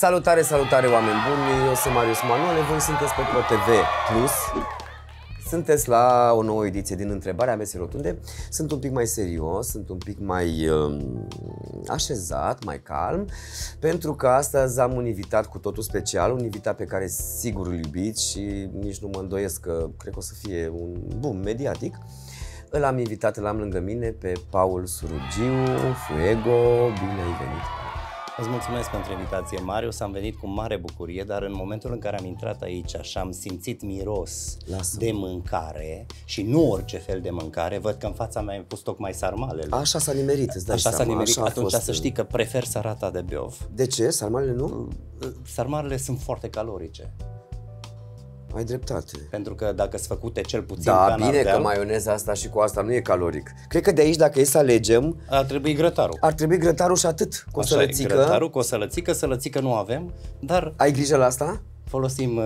Salutare, salutare, oameni buni! Eu sunt Marius Manole, voi sunteți pe ProTV Plus. Sunteți la o nouă ediție din Întrebarea Mesei Rotunde. Sunt un pic mai serios, sunt un pic mai așezat, mai calm, pentru că astăzi am un invitat cu totul special, un invitat pe care sigur îl iubiți și nici nu mă îndoiesc că cred că o să fie un boom mediatic. Îl am invitat, îl am lângă mine pe Paul Surugiu, Fuego. Bine ai venit! Îți mulțumesc pentru invitație, Marius. Am venit cu mare bucurie, dar în momentul în care am intrat aici și am simțit miros de mâncare și nu orice fel de mâncare, văd că în fața mea ai pus tocmai sarmalele. Așa s-a nimerit, îți dai Așa seama. s-a nimerit. Atunci fost... să știi că prefer sărata de beov. De ce? Sarmalele nu? Sarmalele sunt foarte calorice. Ai dreptate. Pentru că dacă sunt făcute cel puțin da, ca bine că maioneza asta și cu asta nu e caloric. Cred că de aici, dacă e să alegem, ar trebui grătarul. Ar trebui grătarul și atât, cu o sălățică. Grătarul cu o sălățică, sălățică nu avem, dar... Ai grijă la asta? Folosim,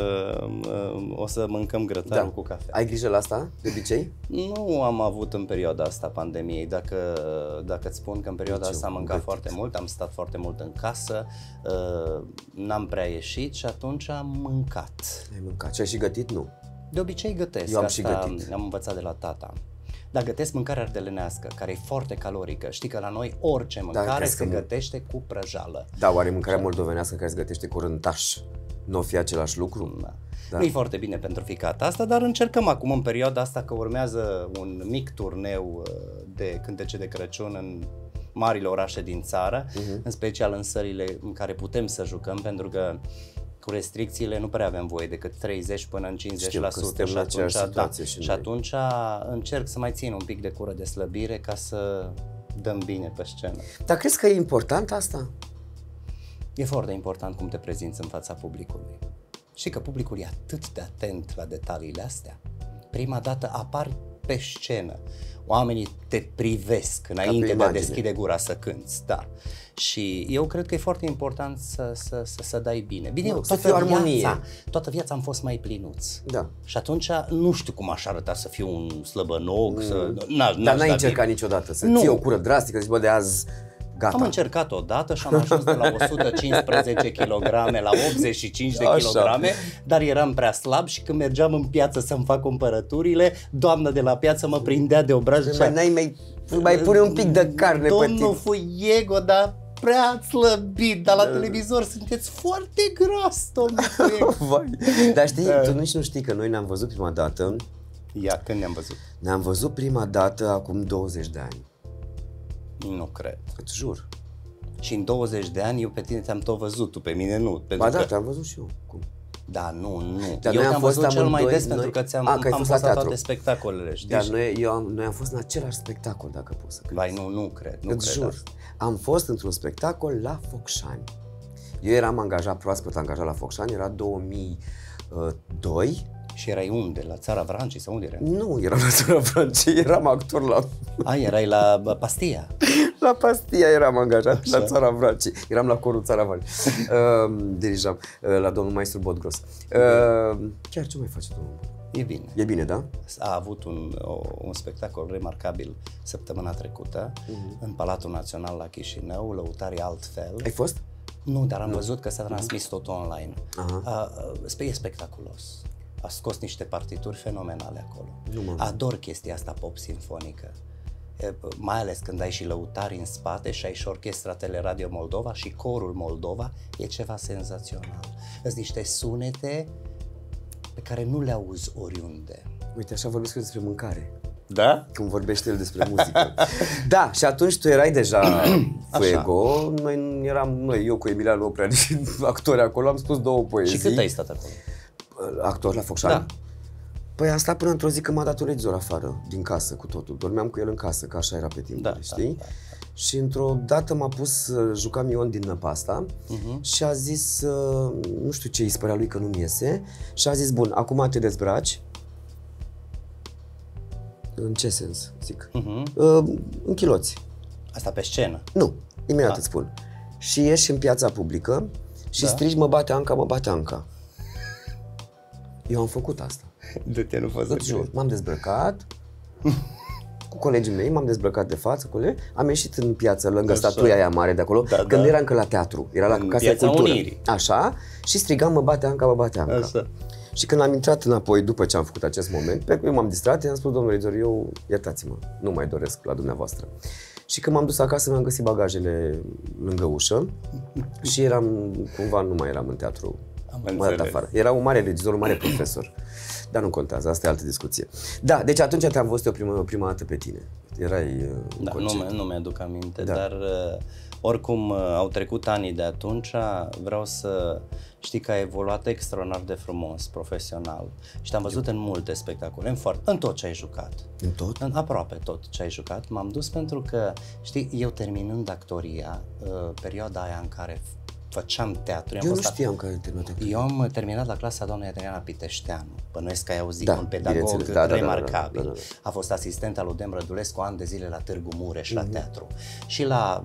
o să mâncăm grătarul cu cafea. Ai grijă la asta, de obicei? Nu am avut în perioada asta pandemiei. Dacă îți spun că în perioada asta am mâncat foarte mult, am stat foarte mult în casă, n-am prea ieșit și atunci am mâncat. Ai mâncat. Și ai și gătit? Nu. De obicei gătesc. Eu am asta și gătit. Am învățat de la tata. Dar gătesc mâncare ardelenească, care e foarte calorică. Știi că la noi orice mâncare se gătește cu prăjală. Da, oare mâncarea moldovenească care se gătește cu rântaș nu o fi același lucru? Da. Da. Nu e foarte bine pentru ficata asta, dar încercăm acum în perioada asta că urmează un mic turneu de cântece de Crăciun în marile orașe din țară, în special în sările în care putem să jucăm, pentru că cu restricțiile nu prea avem voie decât 30 până în 50%. Știu că suntem la aceeași situație și atunci încerc să mai țin un pic de cură de slăbire ca să dăm bine pe scenă. Dar crezi că e important asta? E foarte important cum te prezinți în fața publicului. Știi că publicul e atât de atent la detaliile astea. Prima dată apari pe scenă, oamenii te privesc înainte de a deschide gura să cânți, da. Și eu cred că e foarte important să dai bine. Bine, eu toată viața am fost mai plinuț. Da. Și atunci nu știu cum aș arăta să fiu un slăbănoc, Dar n-ai încercat niciodată să ții o cură drastică, să zici, bă, de azi gata. Am încercat odată și am ajuns de la 115 kg la 85 de kg, dar eram prea slab și când mergeam în piață să-mi fac cumpărăturile, doamna de la piață mă prindea de obraz și mai pune un pic de carne pe tine. Domnul Fuego, dar prea slăbit, dar la televizor sunteți foarte gras, domnul Fuego. Dar știi, tu nici nu știi că noi ne-am văzut prima dată. Ia, când ne-am văzut? Ne-am văzut prima dată acum 20 de ani. Nu cred. Îți jur. Și în 20 de ani eu pe tine te-am tot văzut, tu pe mine nu. Ba da, te-am văzut și eu. Cum? Da, nu. Dar eu te-am văzut cel mai des pentru că am fost la toate spectacolele, știi? Dar noi am fost în același spectacol, dacă poți să crezi. Bai, nu cred. Îți jur. Am fost într-un spectacol la Focșani. Eu eram proaspăt angajat la Focșani, era 2002. Și erai unde? La Țara Vrancii sau unde erai? Nu, eram la Țara Vrancii, eram actor la... Erai la Pastia? La Pastia eram angajat. Așa. La Țara Vrancii. Eram la corul Țara Vrancii. Dirijam la domnul maestru Bodgros. Chiar ce mai face domnul? E bine. E bine, da? A avut un spectacol remarcabil săptămâna trecută în Palatul Național la Chișinău, Lăutarii altfel. Ai fost? Nu, dar am văzut că s-a transmis tot online. E spectaculos. A scos niște partituri fenomenale acolo. Ador chestia asta pop sinfonică. Mai ales când ai și lăutari în spate și ai și orchestra Teleradio Moldova și corul Moldova, e ceva senzațional. Sunt niște sunete pe care nu le auzi oriunde. Uite, așa vorbesc eu despre mâncare. Da? Cum vorbește el despre muzică. Da, și atunci tu erai deja Fuego, eu cu Emilian Oprean și actori acolo, am spus 2 poezii. Și cât ai stat acolo? Actor la Focșani? Da. Păi am stat până într-o zi când m-a dat un regizor afară, din casă cu totul. Dormeam cu el în casă, că așa era pe timpul, știi? Da. Și într-o dată m-a pus, jucam Ion din Năpasta și a zis, nu știu ce îi spărea lui că nu-mi iese, și a zis, bun, acum te dezbraci. În ce sens, zic? În chiloți. Asta pe scenă? Nu, imediat îți spun. Și ieși în piața publică și strigi, mă bate Anca, mă bate Anca. Eu am făcut asta. De te nu fost să m-am dezbrăcat, cu colegii mei, m-am dezbrăcat de față, am ieșit în piață lângă statuia aia mare de acolo, când era încă la teatru, era la Casa de Cultură. Unirii. Așa, și strigam, mă bate Anca, mă bate Anca. Așa. Și când am intrat înapoi, după ce am făcut acest moment, pe eu m-am distrat, i-am spus, domnule Izor, eu, iertați-mă, nu mai doresc la dumneavoastră. Și când m-am dus acasă, mi-am găsit bagajele lângă ușă și cumva nu mai eram în teatru. M-a dat afară. Era un mare regizor, un mare profesor. Dar nu contează, asta e altă discuție. Da, deci atunci te-am văzut eu prima dată pe tine. Erai da, nu mi-aduc aminte, da. Dar oricum au trecut ani de atunci, vreau să știi că ai evoluat extraordinar de frumos, profesional. Și te-am văzut în multe spectacole, în tot ce ai jucat. În tot? În aproape tot ce ai jucat. M-am dus pentru că, știi, eu terminând actoria, perioada aia în care făceam teatru. Eu nu știam că ai terminat actoria. Eu am terminat la clasa doamnei Adriana Piteșteanu. Bănuiesc că ai auzit, un pedagog remarcabil. Da. A fost asistent al lui Dem Rădulescu ani de zile la Târgu Mureș, la teatru. Și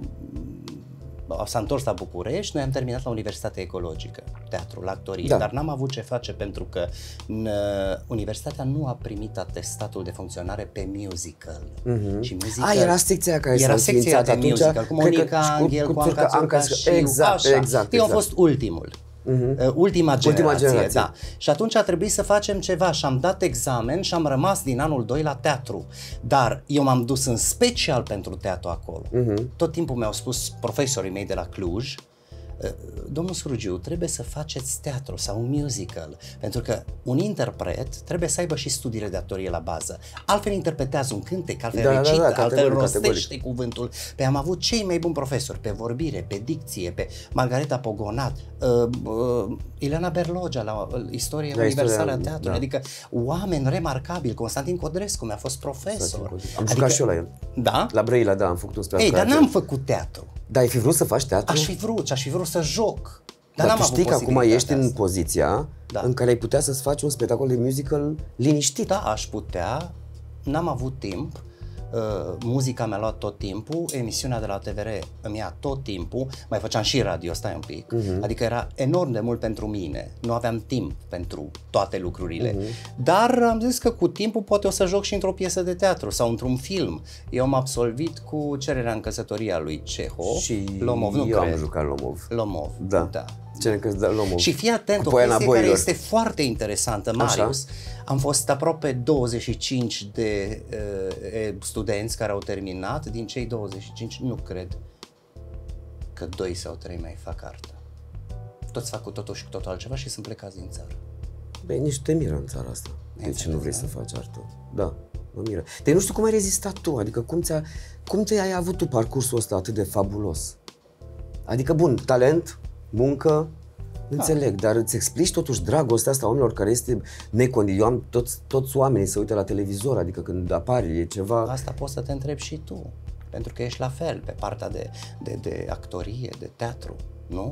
s-a întors la București, noi am terminat la Universitatea Ecologică, teatru, la actorie, dar n-am avut ce face pentru că universitatea nu a primit atestatul de funcționare pe musical. Și musical era secția care era secția de musical, cu Monica Anghel, cu Anca Țurcașiu, exact. Eu am fost ultimul. Ultima generație, da. Și atunci a trebuit să facem ceva și am dat examen și am rămas din anul 2 la teatru. Dar eu m-am dus în special pentru teatru acolo. Tot timpul mi-au spus profesorii mei de la Cluj, domnul Srugiu, trebuie să faceți teatru sau un musical, pentru că un interpret trebuie să aibă și studiile de actorie la bază. Altfel interpretează un cântec, altfel recită, altfel rostește cuvântul. Am avut cei mai buni profesori pe vorbire, pe dicție, pe Margareta Pogonat, Ileana Berlogea la Istorie Universală a Teatrului, adică oameni remarcabili. Constantin Codrescu mi-a fost profesor. Am jucat și eu la el. Da? La Brăila, da, am făcut un spectacol. Dar n-am făcut teatru. Dar ai fi vrut să faci teatru? Aș fi vrut să joc. Dar tu știi că acum ești în poziția în care ai putea să-ți faci un spectacol de musical liniștit. Da, aș putea. N-am avut timp. Muzica mi-a luat tot timpul, emisiunea de la TVR îmi ia tot timpul, mai făceam și radio, stai un pic, adică era enorm de mult pentru mine, nu aveam timp pentru toate lucrurile, dar am zis că cu timpul poate o să joc și într-o piesă de teatru sau într-un film. Eu am absolvit cu Cererea în căsătorie a lui Cehov și Lomov, eu am jucat Lomov. Da. Lomov. Și fii atent, o chestie care este foarte interesantă, Marius. Am fost aproape 25 de studenți care au terminat. Din cei 25, nu cred că 2 sau 3 mai fac artă. Toți fac cu totul și cu totul altceva și sunt plecați din țară. Băi, nici te miră în țara asta. De ce nu vrei să faci artă? Da, mă miră. Dar nu știu cum ai rezistat tu, adică cum ți-ai avut tu parcursul ăsta atât de fabulos? Adică, bun, talent, muncă, înțeleg, dar îți explici totuși dragostea asta a oamenilor care este necondiționată. Toți oamenii se uită la televizor, adică când apare e ceva... Asta poți să te întrebi și tu, pentru că ești la fel pe partea de actorie, de teatru, nu?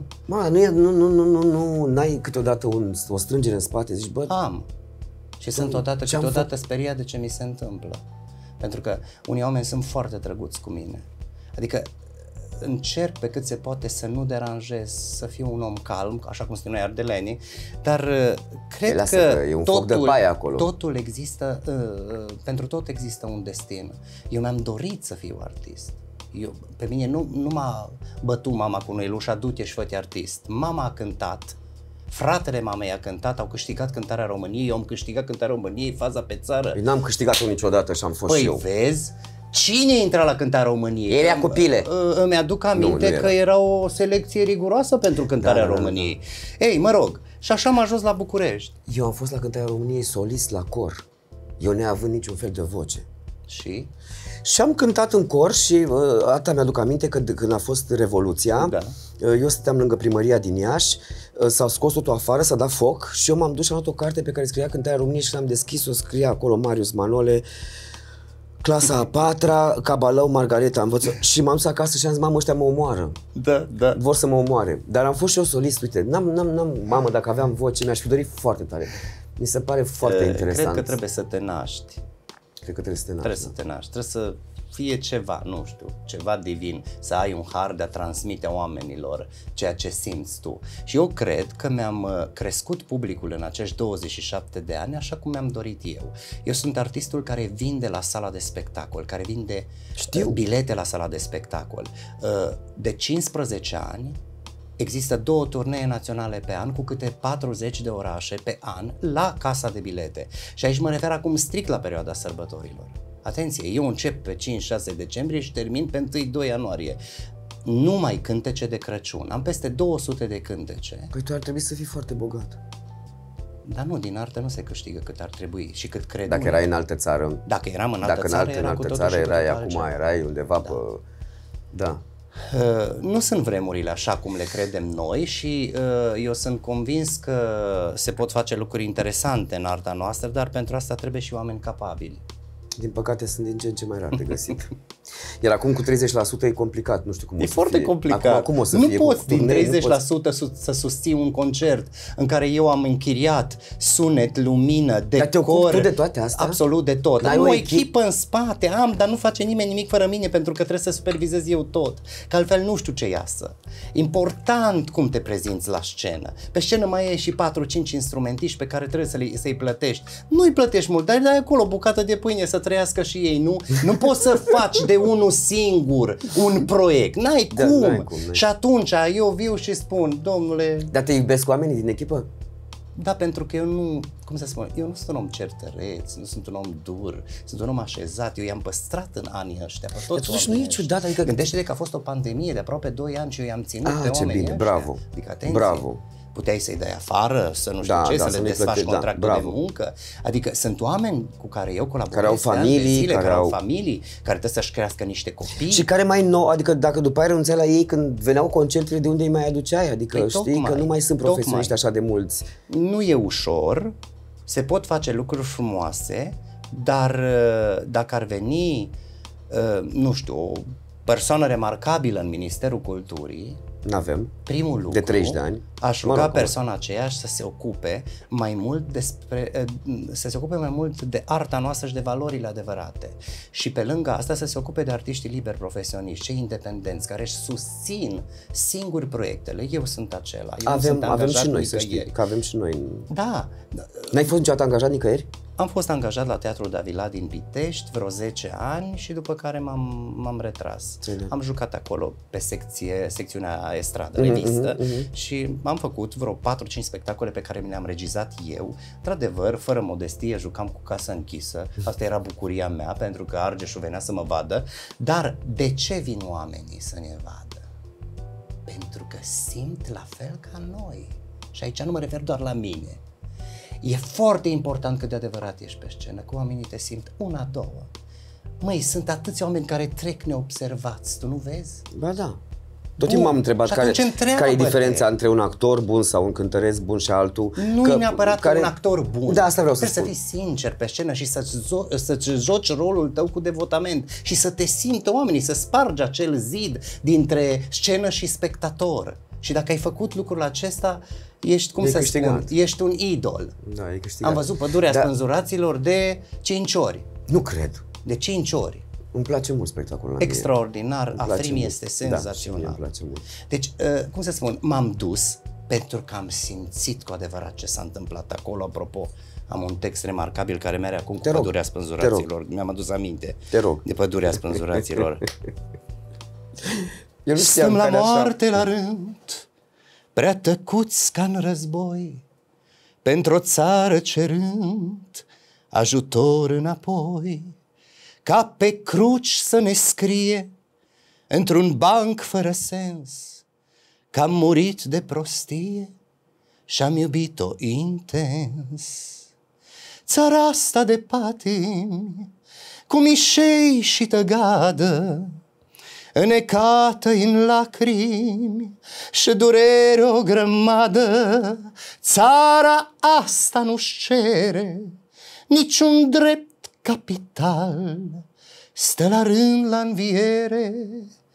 N-ai câteodată o strângere în spate, zici, bă... Am. Și sunt câteodată speriat de ce mi se întâmplă. Pentru că unii oameni sunt foarte drăguți cu mine. Adică încerc pe cât se poate să nu deranjez, să fiu un om calm, așa cum spun noi ardelenii, dar cred că e un foc de paie acolo. Totul există, pentru tot există un destin. Eu mi-am dorit să fiu artist. Pe mine nu m-a bătut mama cu Noilușa, du-te și fă-te artist. Mama a cântat, fratele mamei a cântat, au câștigat cântarea României, eu am câștigat cântarea României, faza pe țară. Eu n-am câștigat-o niciodată și am fost și eu. Vezi? Cine intra la cântarea României? Era copile. Îmi aduc aminte că era o selecție riguroasă pentru cântarea României. Ei, mă rog, și așa am ajuns la București. Eu am fost la cântarea României solist la cor, eu neavând niciun fel de voce. Și? Și am cântat în cor și asta mi-aduc aminte că când a fost Revoluția, eu stăteam lângă primăria din Iași, s-au scos totul afară, s-a dat foc și eu m-am dus și am luat o carte pe care scria cântarea României și l-am deschis-o, scria acolo Marius Manole, clasa a patra, Cabalău, Margareta, învăț. Și m-am dus acasă și am zis, mamă, ăștia mă omoară. Da. Vor să mă omoare. Dar am fost și eu solist, uite, mamă, dacă aveam voce, mi-aș fi dorit foarte tare. Mi se pare foarte interesant. Cred că trebuie să te naști. Cred că trebuie să te naști. Trebuie să te naști, trebuie să fie ceva, nu știu, ceva divin, să ai un har de a transmite oamenilor ceea ce simți tu. Și eu cred că mi-am crescut publicul în acești 27 de ani așa cum mi-am dorit eu. Eu sunt artistul care vinde la sala de spectacol, care vinde bilete la sala de spectacol. De 15 ani există 2 turnee naționale pe an cu câte 40 de orașe pe an la casa de bilete. Și aici mă refer acum strict la perioada sărbătorilor. Atenție, eu încep pe 5-6 decembrie și termin pe 1-2 ianuarie. Numai cântece de Crăciun. Am peste 200 de cântece. Păi tu ar trebui să fii foarte bogat. Dar nu, din artă nu se câștigă cât ar trebui și cât cred. Dacă erai în altă țară. Dacă eram în altă țară, era cu totul și erai totul acum, altceva. erai undeva pe... Da. Nu sunt vremurile așa cum le credem noi și eu sunt convins că se pot face lucruri interesante în arta noastră, dar pentru asta trebuie și oameni capabili. Din păcate sunt din ce în ce mai rar de găsit. Iar acum cu 30% e complicat, nu știu cum o să fie. E foarte complicat. Acum o să nu fie poți din 30% poți... să susții un concert în care eu am închiriat sunet, lumină, decor. Dar te ocupi tu de toate astea? Absolut de tot. N-ai Am o o echipă în spate, dar nu face nimeni nimic fără mine pentru că trebuie să supervizez eu tot. Că altfel nu știu ce iasă. Important cum te prezinți la scenă. Pe scenă mai e și 4-5 instrumentiști pe care trebuie să-i plătești. Nu-i plătești mult, dar dai acolo o bucată de pâine să trăiască și ei, nu? Nu poți să faci de unul singur un proiect. N-ai cum. Și atunci eu viu și spun, domnule... Dar te iubesc oamenii din echipă? Da, pentru că eu nu, cum să spun, eu nu sunt un om certăreț, nu sunt un om dur, sunt un om așezat, eu i-am păstrat în anii ăștia pe toți oamenii. Nu e ciudat, adică... Gândește-te că a fost o pandemie de aproape 2 ani și eu i-am ținut pe oamenii ăștia. Bravo, adică, atenție, bravo. Puteai să-i dai afară, să nu știu ce, să le desfaci contractul de muncă. Adică sunt oameni cu care eu colaborez, care au familii, care au familii, care trebuie să-și crească niște copii. Și care mai nou, adică dacă după aia renunțai la ei când veneau concertele, de unde îi mai aduceai? Adică știi tocmai, că nu mai sunt profesioniști așa de mulți. Nu e ușor, se pot face lucruri frumoase, dar dacă ar veni, nu știu, o persoană remarcabilă în Ministerul Culturii, N-avem. Primul lucru, de 30 de ani. Aș ruga persoana aceea să se ocupe mai mult mai mult de arta noastră și de valorile adevărate. Și pe lângă asta să se ocupe de artiștii liberi profesioniști, cei independenți, care își susțin singuri proiectele. Eu sunt acela. Eu avem și noi, să știi, că avem și noi. Da. N-ai fost niciodată angajat nicăieri? Am fost angajat la Teatrul Davila din Pitești vreo 10 ani și după care m-am retras. Am jucat acolo pe secțiunea estradă, revistă, și am făcut vreo 4-5 spectacole pe care mi le-am regizat eu. Într-adevăr, fără modestie, jucam cu casă închisă. Asta era bucuria mea, pentru că Argeșul venea să mă vadă. Dar de ce vin oamenii să ne vadă? Pentru că simt la fel ca noi. Și aici nu mă refer doar la mine. E foarte important că de adevărat ești pe scenă, că oamenii te simt una, două. Măi, sunt atâția oameni care trec neobservați, tu nu vezi? Ba da. Tot timpul m-am întrebat care e diferența între un actor bun sau un cântăresc bun și altul. Nu e neapărat un actor bun. Da, asta vreau să spun. Trebuie să fii sincer pe scenă și să-ți joci rolul tău cu devotament și să te simtă oamenii, să spargi acel zid dintre scenă și spectator. Și dacă ai făcut lucrul acesta, ești, cum să spun, ești un idol. Da, e câștigat. Am văzut Pădurea Spânzuraților de 5 ori. Nu cred. De 5 ori. Îmi place mult spectacolul. Extraordinar, Afrim este senzațional. Da, îmi place mult. Deci, cum să spun, m-am dus pentru că am simțit cu adevărat ce s-a întâmplat acolo. Apropo, am un text remarcabil care merge acum cu Pădurea Spânzuraților. Mi-am adus aminte de Pădurea Spânzuraților. Stăm la moarte la rând, prea tăcuți ca în război, pentru o țară cerând ajutor înapoi, ca pe cruci să ne scrie într-un banc fără sens, că am murit de prostie și-am iubit-o intens. Țara asta de patimi, cu mișei și tăgadă, înnecată în lacrimi și durere o grămadă, țara asta nu-și cere niciun drept capital, stă la rând la înviere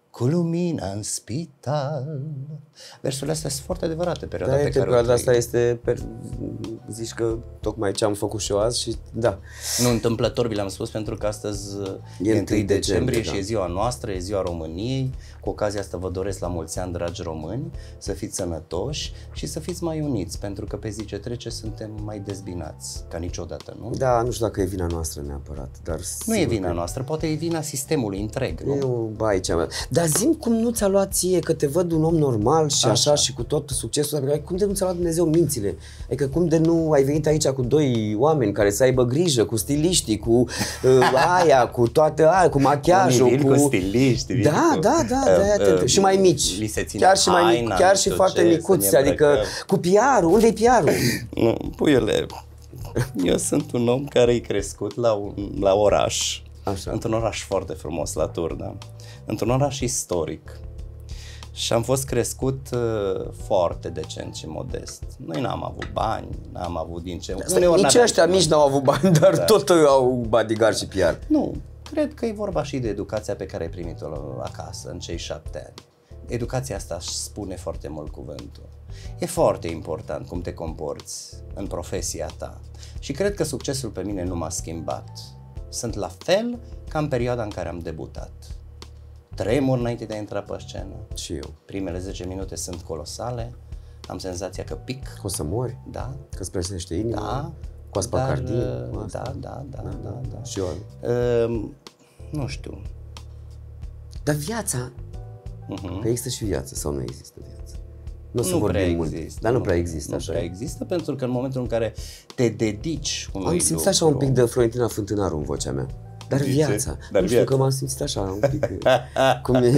cu lumina în spital. Versurile astea sunt foarte adevărate, perioada Da, pe care o perioada trăim. asta este, zici că tocmai ce am făcut și eu azi și da. Nu întâmplător vi l-am spus, pentru că astăzi E 1 decembrie și da. e ziua noastră, e ziua României. Cu ocazia asta vă doresc la mulți ani, dragi români, să fiți sănătoși și să fiți mai uniți, pentru că pe zi ce trece suntem mai dezbinați ca niciodată, nu? Da, nu știu dacă e vina noastră neapărat, dar... Nu e vina noastră, poate e vina sistemului întreg, nu? Eu, ba, aici, dar zi-mi cum nu ți-a luat ție, că te văd un om normal și așa și cu tot succesul ăsta, cum de nu ți-a luat Dumnezeu mințile? Adică cum de nu ai venit aici cu doi oameni care să aibă grijă, cu stiliștii, cu aia, cu toate aia, cu machiajul, cu stiliști, Da, și mai mici. Li se ține chiar și mai mici, haina, chiar nu și știu foarte ce, micuți, să ne adică îmbrăcăm. cu PR-ul, unde-i PR-ul? Nu, puiule, eu sunt un om care e crescut la oraș, Așa. într-un oraș foarte frumos, la Turda, într-un oraș istoric. Și am fost crescut foarte decent și modest. Noi n-am avut bani, n-am avut din ce... Nici ăștia mici n-au avut bani, dar tot au bodyguard și PR. Nu, cred că e vorba și de educația pe care ai primit-o acasă în cei 7 ani. Educația asta își spune foarte mult cuvântul. E foarte important cum te comporți în profesia ta. Și cred că succesul pe mine nu m-a schimbat. Sunt la fel ca în perioada în care am debutat. Tremur înainte de a intra pe scenă. Și eu. Primele 10 minute sunt colosale. Am senzația că pic. Că o să mori? Da. Că îți presește inima? Da. Cu aspacardie? Da. Și eu. Nu știu. Dar viața, că există și viață sau nu există viață? Nu o să vorbim mult, dar nu prea există, așa. Nu prea există, pentru că în momentul în care te dedici unui Am simțit așa un pic de Florentina Fântânaru în vocea mea. Dar viața, nu știu că m-am simțit așa un pic, cum e...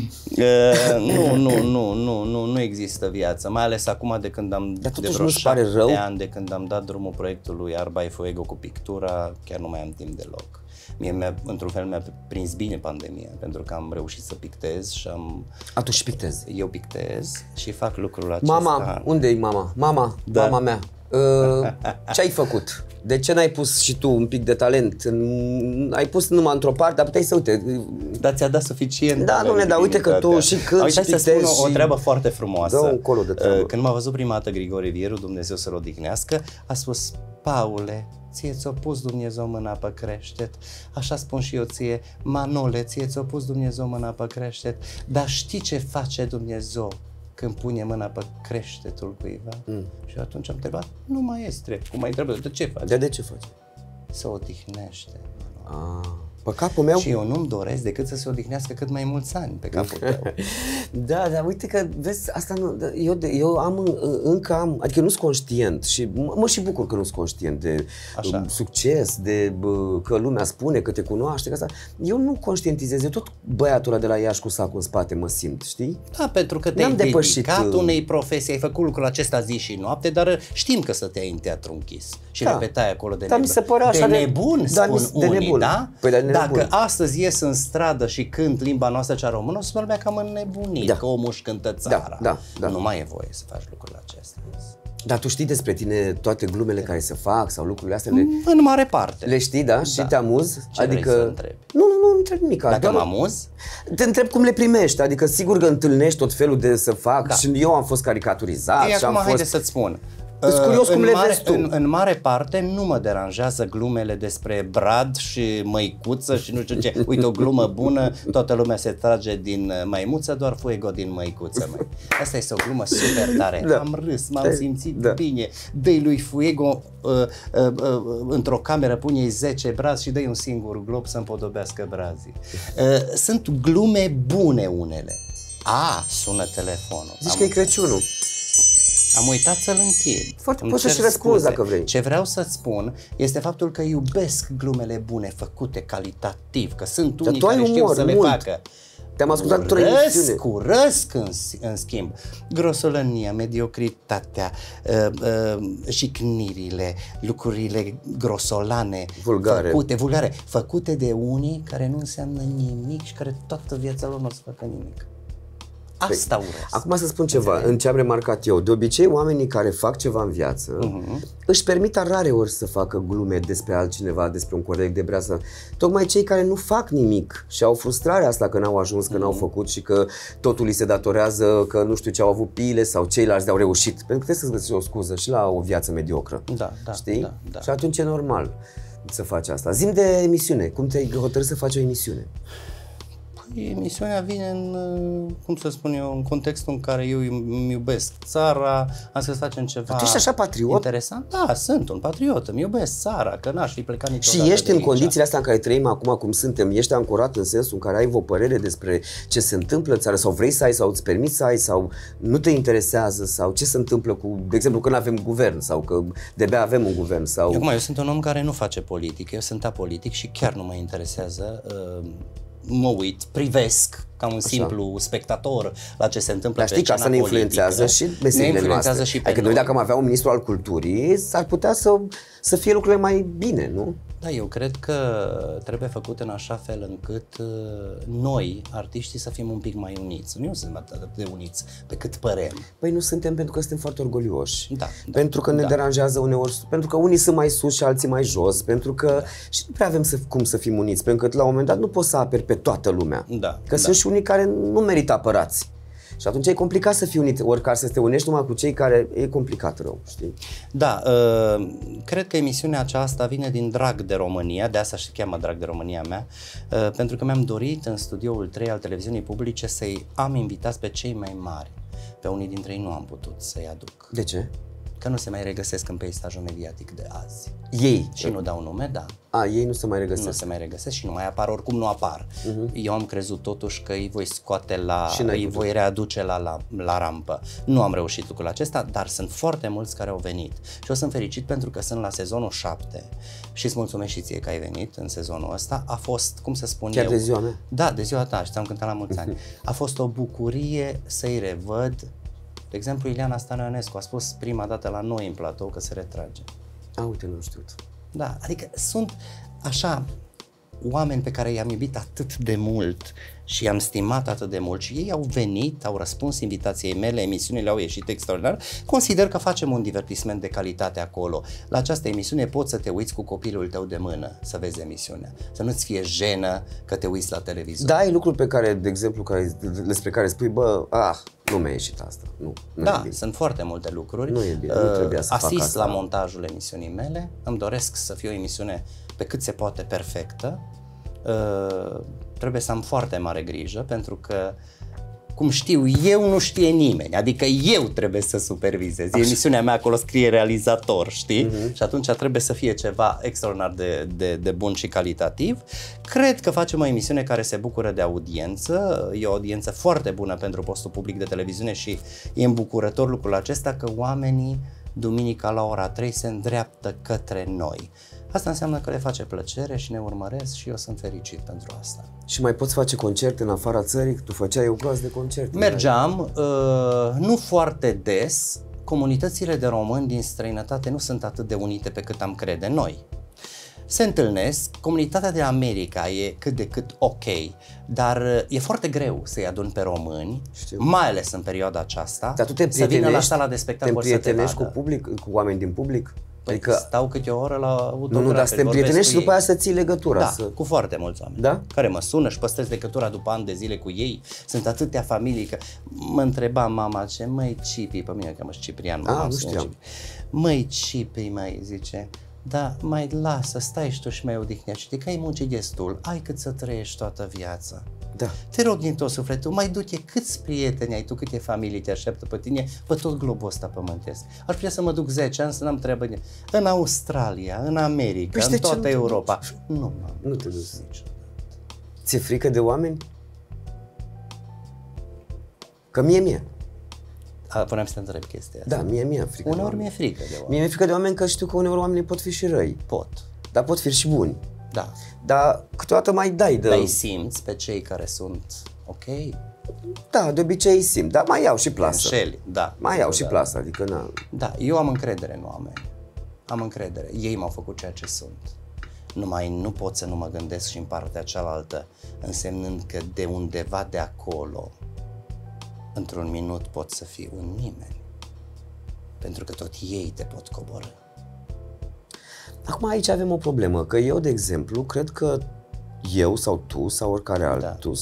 Nu există viață, mai ales acum de când am, Dar de totuși vreo nu-ți pare 7 rău? ani, de când am dat drumul proiectului Arba e Fuego cu pictura, chiar nu mai am timp deloc. Mie, într-un fel, mi-a prins bine pandemia, pentru că am reușit să pictez și am... Atunci și pictezi. Eu pictez și fac lucrul acesta. Mama, unde-i mama? Mama mea. Ce ai făcut? De ce n-ai pus și tu un pic de talent? Ai pus numai într-o parte, dar puteai să uite. Dar ți-a dat suficient. Da, dom'le, dar uite că tu și cânti și pictezi. Să spun o și... treabă foarte frumoasă. Dă un colo de treabă. Când m-a văzut prima dată Grigore Vieru, Dumnezeu să-l odihnească, a spus: Paule, ție ți-a pus Dumnezeu mâna pe creștet. Așa spun și eu ție: Manole, ție ți-a pus Dumnezeu mâna pe creștet. Dar știi ce face Dumnezeu când pune mâna pe creștetul cuiva? Și atunci am întrebat: nu mai este, cum mai întrebat, de ce faci? De ce faci? Se odihnește. Pe capul meu? Și eu nu-mi doresc decât să se odihnească cât mai mulți ani pe capul tău. Da, dar uite că, vezi, asta nu, eu încă am, adică nu sunt conștient și mă și bucur că nu sunt conștient de succes, de că lumea spune că te cunoaște, că asta. Eu nu conștientizez, eu tot băiatul ăla de la Iași cu sacul în spate mă simt, știi? Da, pentru că te-ai dedicat unei profesii, ai făcut lucrul acesta zi și noapte, dar știm că stăteai în teatru închis și repetai acolo de nebun. De nebun, spun unii, da? Păi, dacă astăzi ies în stradă și cânt limba noastră cea română, o să mă lumea cam înnebunit, că omul își cântă țara. Da. Nu mai e voie să faci lucrurile acestea. Dar tu știi despre tine toate glumele care se fac sau lucrurile astea? În mare parte. Le știi, da? Și te amuzi? Ce vrei să întrebi? Nu întreb nimic. Dacă mă amuz? Te întreb cum le primești, adică sigur că întâlnești tot felul de să fac și eu am fost caricaturizat și am fost... haide să-ți spun. Sunt curios cum le vezi tu. În mare parte nu mă deranjează glumele despre Brad și măicuță și nu știu ce. Uite, o glumă bună, toată lumea se trage din maimuță, doar Fuego din măicuță. Asta este o glumă super tare. Am râs, m-am simțit bine. Dă-i lui Fuego într-o cameră, pune-i 10 brazi și dă-i un singur glob să împodobească brazii. Sunt glume bune unele. Sună telefonul. Zici că e Crăciunul. Am uitat să-l închid. Poți să-și răspunzi dacă vrei. Ce vreau să-ți spun este faptul că iubesc glumele bune, făcute calitativ, că sunt unii care știu să le facă. Te-am ascultat într-o emisiune. Urăsc în schimb grosolănia, mediocritatea, jignirile, lucrurile grosolane, vulgare, făcute de unii care nu înseamnă nimic și care toată viața lor nu o să facă nimic. Asta urăsc. Acum să spun ceva, în ce am remarcat eu, de obicei oamenii care fac ceva în viață își permit rare ori să facă glume despre altcineva, despre un coleg de brează. Tocmai cei care nu fac nimic și au frustrarea asta că n-au ajuns, că n-au făcut și că totul li se datorează, că nu știu ce au avut pile sau ceilalți de-au reușit. Pentru că trebuie să-ți găsești o scuză și la o viață mediocră. Da, știi? Da. Și atunci e normal să faci asta. Zi-mi de emisiune, cum te-ai hotărât să faci o emisiune? Emisiunea vine în, cum să spun eu, în contextul în care eu îmi iubesc țara, am să facem ceva. Tu ești așa patriot? Interesant? Da, sunt un patriot, îmi iubesc țara, că n-aș fi plecat niciodată. Și ești în aici. condițiile astea în care trăim acum, cum suntem, ești ancorat în sensul în care ai o părere despre ce se întâmplă în țară, sau vrei să ai, sau îți permiți să ai, sau nu te interesează, sau ce se întâmplă cu, de exemplu, când avem guvern, sau că de-abia avem un guvern, sau... Eu sunt un om care nu face politică, eu sunt apolitic și chiar nu mă interesează. Mă uit, privesc ca un simplu spectator la ce se întâmplă pe scena politică. Dar știi că asta ne influențează și meseriile noastre. Și adică noi dacă am avea un ministru al culturii, s-ar putea să fie lucrurile mai bine, nu? Da, eu cred că trebuie făcut în așa fel încât noi, artiștii, să fim un pic mai uniți. Nu suntem atât de uniți pe cât părem. Păi nu suntem, pentru că suntem foarte orgolioși. Da, pentru că ne deranjează uneori, pentru că unii sunt mai sus și alții mai jos, pentru că și nu prea avem cum să fim uniți, pentru că la un moment dat nu poți să aperi pe toată lumea. Că sunt și unii care nu merită apărați. Și atunci e complicat să fii unit, oricare să te unești numai cu cei care e complicat rău, știi? Da, cred că emisiunea aceasta vine din drag de România, de asta se cheamă Drag de România mea, pentru că mi-am dorit în studioul 3 al televiziunii publice să-i am invitați pe cei mai mari. Pe unii dintre ei nu am putut să-i aduc. De ce? Că nu se mai regăsesc în peisajul mediatic de azi. Ei? Și nu dau nume, da. Ei nu se mai regăsesc. Nu se mai regăsesc și nu mai apar, oricum nu apar. Eu am crezut totuși că îi voi scoate îi voi readuce la rampă. Nu am reușit lucrul acesta, dar sunt foarte mulți care au venit. Și eu sunt fericit pentru că sunt la sezonul 7 și îți mulțumesc și ție că ai venit în sezonul ăsta. A fost, cum să spun Chiar de ziua mea? Da, de ziua ta și ți-am cântat la mulți ani. A fost o bucurie să-i revăd. De exemplu, Ileana Stanoionescu a spus prima dată la noi în platou că se retrage. Uite, nu știu. Da, adică sunt așa oameni pe care i-am iubit atât de mult și i-am stimat atât de mult și ei au venit, au răspuns invitației mele, emisiunile au ieșit extraordinar. Consider că facem un divertisment de calitate acolo. La această emisiune poți să te uiți cu copilul tău de mână să vezi emisiunea. Să nu-ți fie jenă că te uiți la televizor. Da, ai lucruri pe care, de exemplu, despre care spui, nu mi-a ieșit asta. Nu da, sunt foarte multe lucruri. Nu e bine, nu trebuia să fac asist asta. la montajul emisiunii mele, îmi doresc să fie o emisiune pe cât se poate perfectă. Trebuie să am foarte mare grijă pentru că, cum știu eu, nu știe nimeni, adică eu trebuie să supervizez. Emisiunea mea acolo scrie realizator, știi? Și atunci trebuie să fie ceva extraordinar de bun și calitativ. Cred că facem o emisiune care se bucură de audiență, e o audiență foarte bună pentru postul public de televiziune și e îmbucurător lucrul acesta că oamenii duminica la ora 3 se îndreaptă către noi. Asta înseamnă că le face plăcere și ne urmăresc și eu sunt fericit pentru asta. Și mai poți face concerte în afara țării? Tu făceai o groază de concerte. Mergeam, nu foarte des. Comunitățile de români din străinătate nu sunt atât de unite pe cât am crede noi. Se întâlnesc, comunitatea de America e cât de cât ok, dar e foarte greu să-i adun pe români, mai ales în perioada aceasta, dar tu te să vină la sala de spectacol să te vadă. Te împrietenești cu oameni din public? Adică stau câte o oră la autografe. Nu, dar să te împrietenești și după aia să ții legătura. Da, cu foarte mulți oameni care mă sună și păstrez legătura după ani de zile cu ei. Sunt atâtea familii că mă întreba mama ce, măi Cipi, pe mine că mă Ciprian, nu știam. Măi Cipi, mai zice, da, mai lasă, stai și tu și mai odihnește, că ai muncit destul, ai cât să trăiești toată viața. Da. Te rog din tot sufletul, mai du-te, câți prieteni ai tu, câte familii te așteaptă pe tine, pe tot globul ăsta pământesc. Aș putea să mă duc 10 ani să n-am treabă în Australia, în America, în toată Europa. Nu te duci. Ți-e frică de oameni? Că mie. Vreau să te întreb chestia asta. Da, mie frică. Uneori mi-e frică de oameni. Mi-e frică de oameni că știu că uneori oamenii pot fi și răi. Pot. Dar pot fi și buni. Da. Dar câteodată mai dai de... Dar îi simți pe cei care sunt ok? Da, de obicei îi simt, dar mai iau și plasă. Înșeli, da. Mai iau și plasă, adică na. Da, eu am încredere în oameni. Am încredere. Ei m-au făcut ceea ce sunt. Numai nu pot să nu mă gândesc și în partea cealaltă, însemnând că de undeva de acolo într-un minut poți să fii un nimeni, pentru că tot ei te pot coborî. Acum aici avem o problemă, că eu, de exemplu, cred că eu sau tu sau oricare altul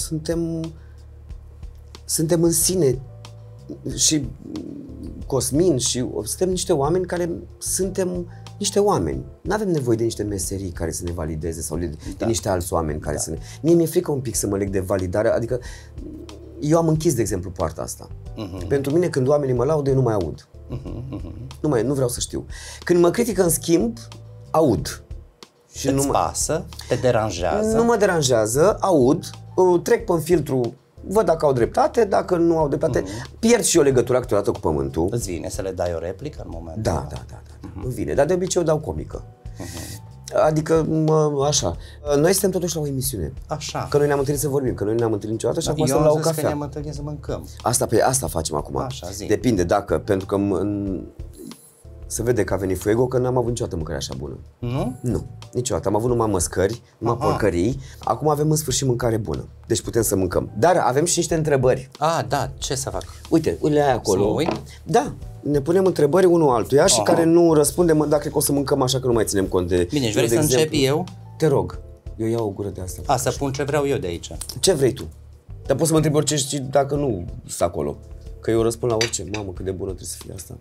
suntem în sine și Cosmin și suntem niște oameni care suntem niște oameni. Nu avem nevoie de niște meserii care să ne valideze sau de niște alți oameni care să ne... Mie mi-e frică un pic să mă leg de validare, adică eu am închis, de exemplu, poarta asta. Pentru mine, când oamenii mă laudă, eu nu mai aud. Nu vreau să știu. Când mă critică, în schimb, aud. Și îți pasă? Te deranjează? Nu mă deranjează, aud, trec pe filtru, văd dacă au dreptate, dacă nu au dreptate, pierd și eu legătura câteodată cu pământul. Îți vine să le dai o replică în momentul Da. Îmi vine, dar de obicei o dau comică. Adică, așa. Noi suntem totuși la o emisiune. Așa. Că noi ne-am întâlnit să vorbim, că noi nu ne-am întâlnit niciodată și acum stăm la o cafea. că ne-am întâlnit să mâncăm. Asta facem acum. Așa, zi. Depinde dacă, pentru că se vede că a venit fuego, că n-am avut niciodată mâncare așa bună. Nu? Nu, niciodată. Am avut numai măscări, numai porcării. Acum avem în sfârșit mâncare bună. Deci putem să mâncăm. Dar avem și niște întrebări. Da, ce să fac? Uite, le ai acolo. Să mă uit? Da, ne punem întrebări unul altuia și care nu răspundem, dar cred că o să mâncăm așa că nu mai ținem cont de... Bine, și vrei să încep eu? Te rog, eu iau o gură de asta. Să pun ce vreau eu de aici. Ce vrei tu? Dar poți să mă întrebi orice și dacă nu sunt acolo. Că eu răspund la orice. Mamă, cât de bună trebuie să fie asta.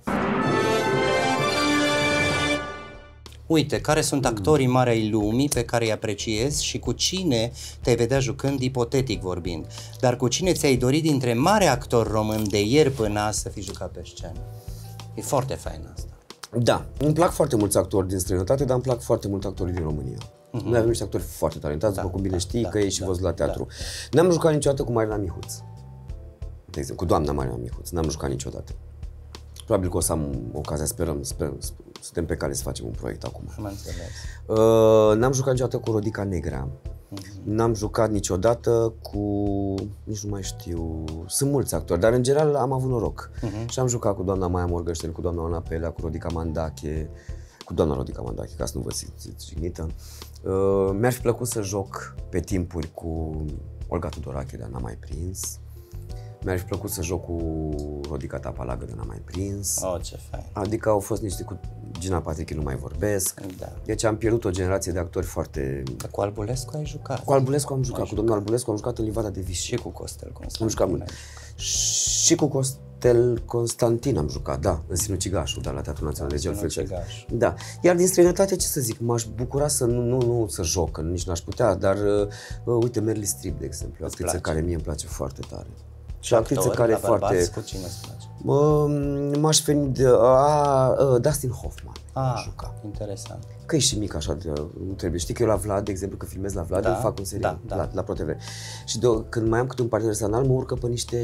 Uite, care sunt actorii mari ai lumii pe care îi apreciezi și cu cine te-ai vedea jucând, ipotetic vorbind, dar cu cine ți-ai dorit dintre mari actori români de ieri până azi să fi jucat pe scenă? E foarte fain asta. Da, îmi plac foarte mulți actori din străinătate, dar îmi plac foarte mult actorii din România. Noi avem niște actori foarte talentați, după cum bine știi, că ei și văzut la teatru. N-am jucat niciodată cu Marina Mihuț. De exemplu, cu doamna Marina Mihuț. N-am jucat niciodată. Probabil că o să am ocazia, sperăm, suntem pe cale să facem un proiect acum. Am înțeles. N-am jucat niciodată cu Rodica Negrea. N-am jucat niciodată cu... nici nu mai știu... Sunt mulți actori, dar în general am avut noroc. Și am jucat cu doamna Maia Morgăștel, cu doamna Oana Pelea, cu Rodica Mandache, cu doamna Rodica Mandache, ca să nu vă simțiți jignită. Mi-ar fi plăcut să joc pe timpuri cu Olga Tudorache, dar n-am mai prins. Mi-ar fi plăcut să joc cu Rodica Tapalagă, dar n-am mai prins. Ce fain. Adică au fost niște... Cu Gina Patrichi nu mai vorbesc. Da. Deci am pierdut o generație de actori foarte... Cu Albulescu ai jucat? Cu Albulescu am jucat, cu domnul Albulescu am jucat în Livada de Vis. Și cu Costel Constantin. Am jucat mult. Și cu Costel Constantin am jucat, da, în Sinucigașul, da, la Teatrul Național de Gelfel. Da. Iar din străinătate, ce să zic, m-aș bucura să nu să joc, că nici n-aș putea, dar uite, Meryl Streep, de exemplu, o actriță care mie îmi place foarte tare. Și actriță care foarte... Cu cine îți place? M-aș veni de... Dustin Hoffman. Interesant. Că e și mic așa, nu trebuie. Știi că eu la Vlad, de exemplu, că filmez la Vlad, îl fac un serie la ProTV. Și când mai am câte un partener sanal, mă urcă pe niște...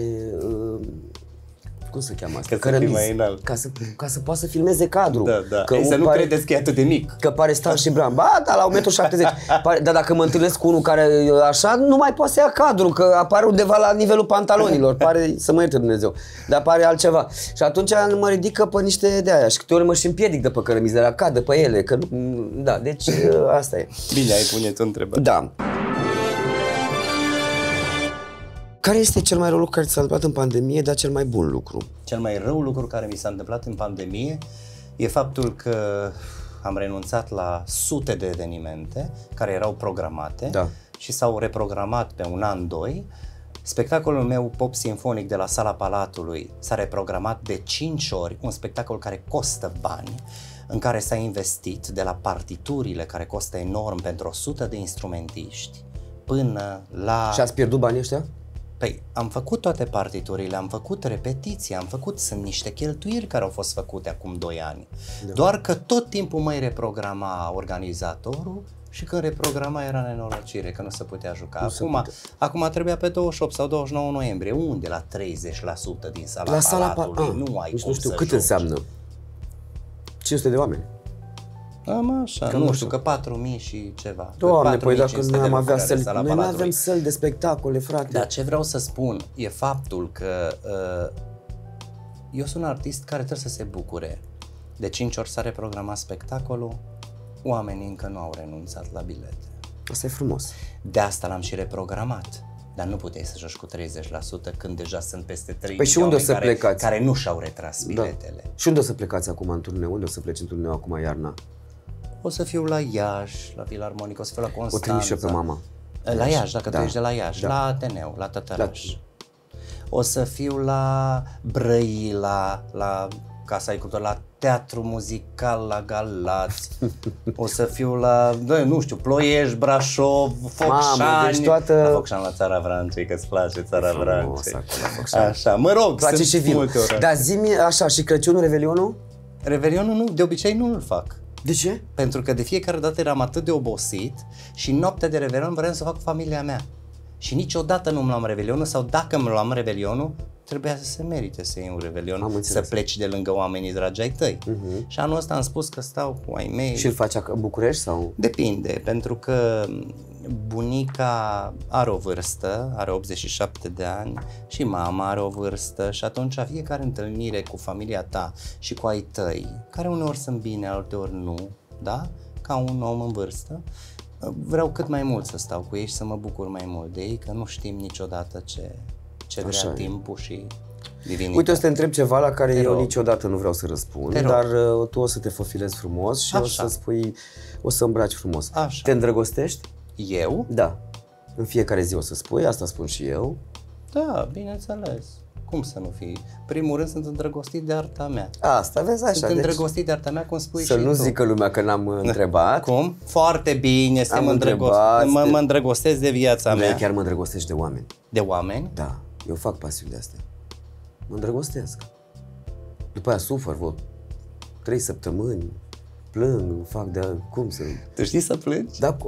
cum se cheamă asta? Ca să poată să filmeze cadru. Da. Să nu credeți că e atât de mic. Că pare Stan și Bram. Ba, da, la 1,70 m. Dar dacă mă întâlnesc cu unul care așa, nu mai poate să ia cadru, că apare undeva la nivelul pantalonilor. Pare, să mă ierte Dumnezeu, dar pare altceva. Și atunci mă ridică pe niște de aia și câte ori mă și împiedic de pe cărămizele, cad de pe ele. Că, da, deci asta e. Bine, ai pune-ți o întrebare. Da. Care este cel mai rău lucru care ți s-a întâmplat în pandemie, dar cel mai bun lucru? Cel mai rău lucru care mi s-a întâmplat în pandemie e faptul că am renunțat la sute de evenimente care erau programate și s-au reprogramat pe un an, doi. Spectacolul meu Pop Sinfonic de la Sala Palatului s-a reprogramat de 5 ori, un spectacol care costă bani, în care s-a investit de la partiturile care costă enorm pentru 100 de instrumentiști până la... Și ați pierdut banii ăștia? Păi, am făcut toate partiturile, am făcut repetiții, sunt niște cheltuiri care au fost făcute acum 2 ani. Da. Doar că tot timpul mai reprograma organizatorul și când reprograma era nenorocire, că nu se putea juca. Acum trebuia pe 28 sau 29 noiembrie, unde la 30% din Sala Palatului nu ai cum să cât joci. Înseamnă? 500 de oameni? Așa, nu știu, că 4.000 și ceva. Doamne, păi dacă noi am avea săli, noi nu avem săli de spectacole, frate. Dar ce vreau să spun e faptul că eu sunt un artist care trebuie să se bucure. De 5 ori s-a reprogramat spectacolul, oamenii încă nu au renunțat la bilete. Asta e frumos. De asta l-am și reprogramat. Dar nu puteai să joci cu 30% când deja sunt peste 3 Păi și unde o să plecați? Care nu și-au retras biletele. Da. Și unde o să plecați acum în turneu? Unde o să pleci în turneu acum iarna? O să fiu la Iași, la Filarmonic, o să fiu la Constanța. O trimis și eu pe mama. La Iași, dacă tu ești de la Iași, la Ateneu, la Tătăraș. O să fiu la Brăila, la Casa de Cultură, la Teatru Muzical, la Galați. O să fiu la, nu știu, Ploiești, Brașov, Focșani. Deci toată... La Focșani, la Țara Vrancei, că-ți place Țara Vrancei. Așa, mă rog, place sunt și vin. multe ori. Dar zi-mi așa, și Crăciunul, Revelionul? Revelionul nu, de obicei nu îl fac. De ce? Pentru că de fiecare dată eram atât de obosit și noaptea de Revelion vreau să fac cu familia mea. Și niciodată nu îmi luam Revelionul sau dacă îmi luam Revelionul, trebuia să se merite să iei un Revelion, să pleci de lângă oamenii dragi ai tăi. Și anul ăsta am spus că stau cu ai mei. Și îl faci în București sau? Depinde, pentru că bunica are o vârstă, are 87 de ani și mama are o vârstă și atunci fiecare întâlnire cu familia ta și cu ai tăi, care uneori sunt bine, alteori nu, da? Ca un om în vârstă, vreau cât mai mult să stau cu ei și să mă bucur mai mult de ei, că nu știm niciodată ce vrea timpul și divinitatea. Uite, o să te întreb ceva la care eu niciodată nu vreau să răspund, dar tu o să te făfilezi frumos și o să spui, o să îmbraci frumos. Așa. Te îndrăgostești? Eu? Da. În fiecare zi o să spui, asta spun și eu. Da, bineînțeles. Cum să nu fii? Primul rând sunt îndrăgostit de arta mea. Asta, vezi așa. Sunt îndrăgostit de arta mea, cum spui și tu. Să nu zică lumea că n-am întrebat. Cum? Foarte bine, mă îndrăgostesc de viața mea. Chiar mă îndrăgostești de oameni. De oameni? Da, eu fac pasiuni de astea. Mă îndrăgostesc. După aia sufăr vreo 3 săptămâni, plâng, fac de... Cum să... Tu știi să plângi? Da,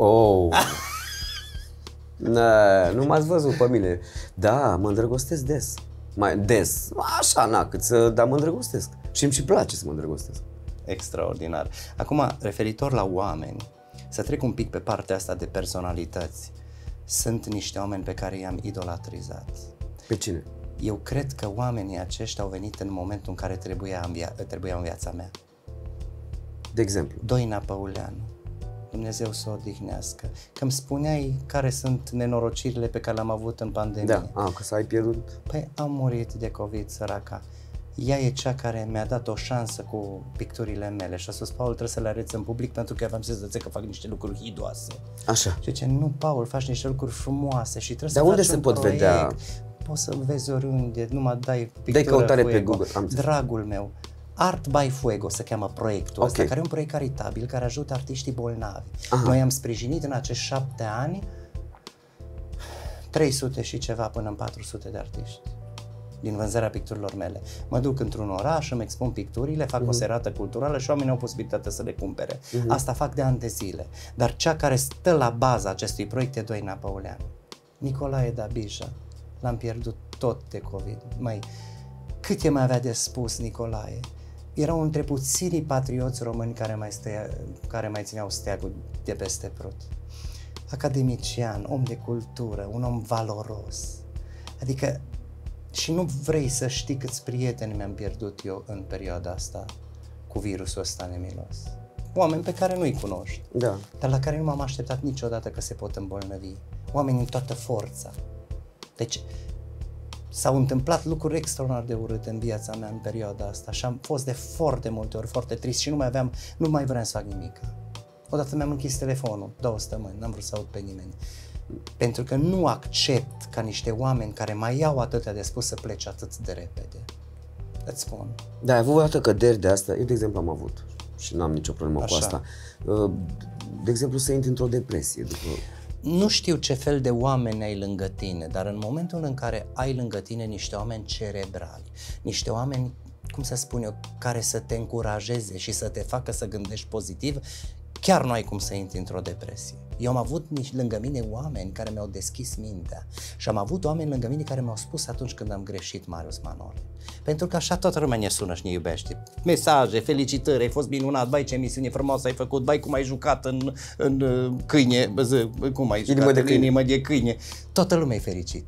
nu m-ați văzut pe mine. Da, mă îndrăgostesc des. Mai des. Așa, dar mă îndrăgostesc. Și îmi și place să mă îndrăgostesc. Extraordinar. Acum, referitor la oameni, să trec un pic pe partea asta de personalități. Sunt niște oameni pe care i-am idolatrizat. Pe cine? Eu cred că oamenii aceștia au venit în momentul în care trebuia în viața mea. De exemplu? Doina Păuleanu. Dumnezeu să o odihnească. Că îmi spuneai care sunt nenorocirile pe care le-am avut în pandemie. Da, că s-ai pierdut. Păi am murit de COVID, săraca. Ea e cea care mi-a dat o șansă cu picturile mele și a spus, Paul, trebuie să le arăți în public pentru că aveam senzația că fac niște lucruri hidoase. Așa. Și zice, nu, Paul, faci niște lucruri frumoase și trebuie Dar să unde faci se un pot proiect. vedea? Poți să vezi oriunde, numai dai pictură. Dai căutare Fuego. pe Google. Dragul meu, Art by Fuego se cheamă proiectul ăsta, care e un proiect caritabil care ajută artiștii bolnavi. Noi am sprijinit în acești 7 ani 300 și ceva până în 400 de artiști din vânzarea picturilor mele. Mă duc într-un oraș, îmi expun picturile, fac o serată culturală și oamenii au posibilitatea să le cumpere. Asta fac de ani de zile. Dar cea care stă la baza acestui proiect e Doina Păuleanu. Nicolae Dabija. L-am pierdut tot de COVID. Cât mai avea de spus Nicolae? Era unul dintre puținii patrioți români care mai țineau steagul de peste prut. Academician, om de cultură, un om valoros. Adică, și nu vrei să știi câți prieteni mi-am pierdut eu în perioada asta cu virusul ăsta nemilos. Oameni pe care nu-i cunoști, dar la care nu m-am așteptat niciodată că se pot îmbolnăvi. Oameni în toată forța. Deci, s-au întâmplat lucruri extraordinar de urâte în viața mea în perioada asta și am fost de foarte multe ori foarte trist și nu mai vreau să fac nimic. Odată mi-am închis telefonul, 2 săptămâni, n-am vrut să aud pe nimeni. Pentru că nu accept ca niște oameni care mai au atâtea de spus să plece atât de repede. Îți spun. Da, ai avut o dată căderi de asta. Eu, de exemplu, am avut și n-am nicio problemă cu asta. De exemplu, să intri într-o depresie. Nu știu ce fel de oameni ai lângă tine, dar în momentul în care ai lângă tine niște oameni cerebrali, niște oameni, cum să spun eu, care să te încurajeze și să te facă să gândești pozitiv, chiar nu ai cum să intri într-o depresie. Eu am avut lângă mine oameni care mi-au deschis mintea și am avut oameni lângă mine care mi-au spus atunci când am greșit, Marius Manole. Pentru că așa toată lumea ne sună și ne iubește. Mesaje, felicitări, ai fost minunat, bai ce emisiune frumoasă ai făcut, bai cum ai jucat în câine, cum ai jucat, în inimă de câine. Toată lumea e fericită.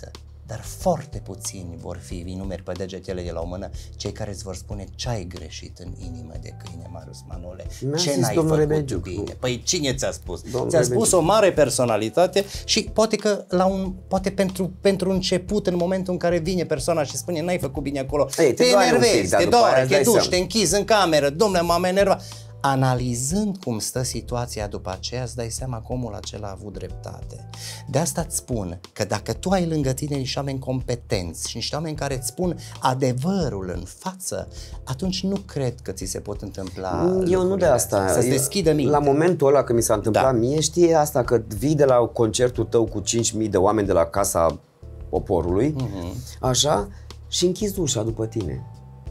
dar foarte puțini vor fi, îi numeri pe degetele de la o mână, cei care îți vor spune ce ai greșit în inimă de câine, Marius Manole, ce n-ai făcut bine. Păi cine ți-a spus? Ți-a spus o mare personalitate și poate că poate pentru început, în momentul în care vine persoana și spune n-ai făcut bine acolo, te enervezi, te doare, te duci, te închizi în cameră, domnule, m-am enervat. Analizând cum stă situația după aceea, îți dai seama că omul acela a avut dreptate. De asta îți spun că dacă tu ai lângă tine niște oameni competenți și niște oameni care îți spun adevărul în față, atunci nu cred că ți se pot întâmpla. Eu nu de asta. Să-ți deschidă mintea. La momentul ăla când mi s-a întâmplat mie, știi asta, că vii de la concertul tău cu 5.000 de oameni de la Casa Poporului, așa, și închizi ușa după tine.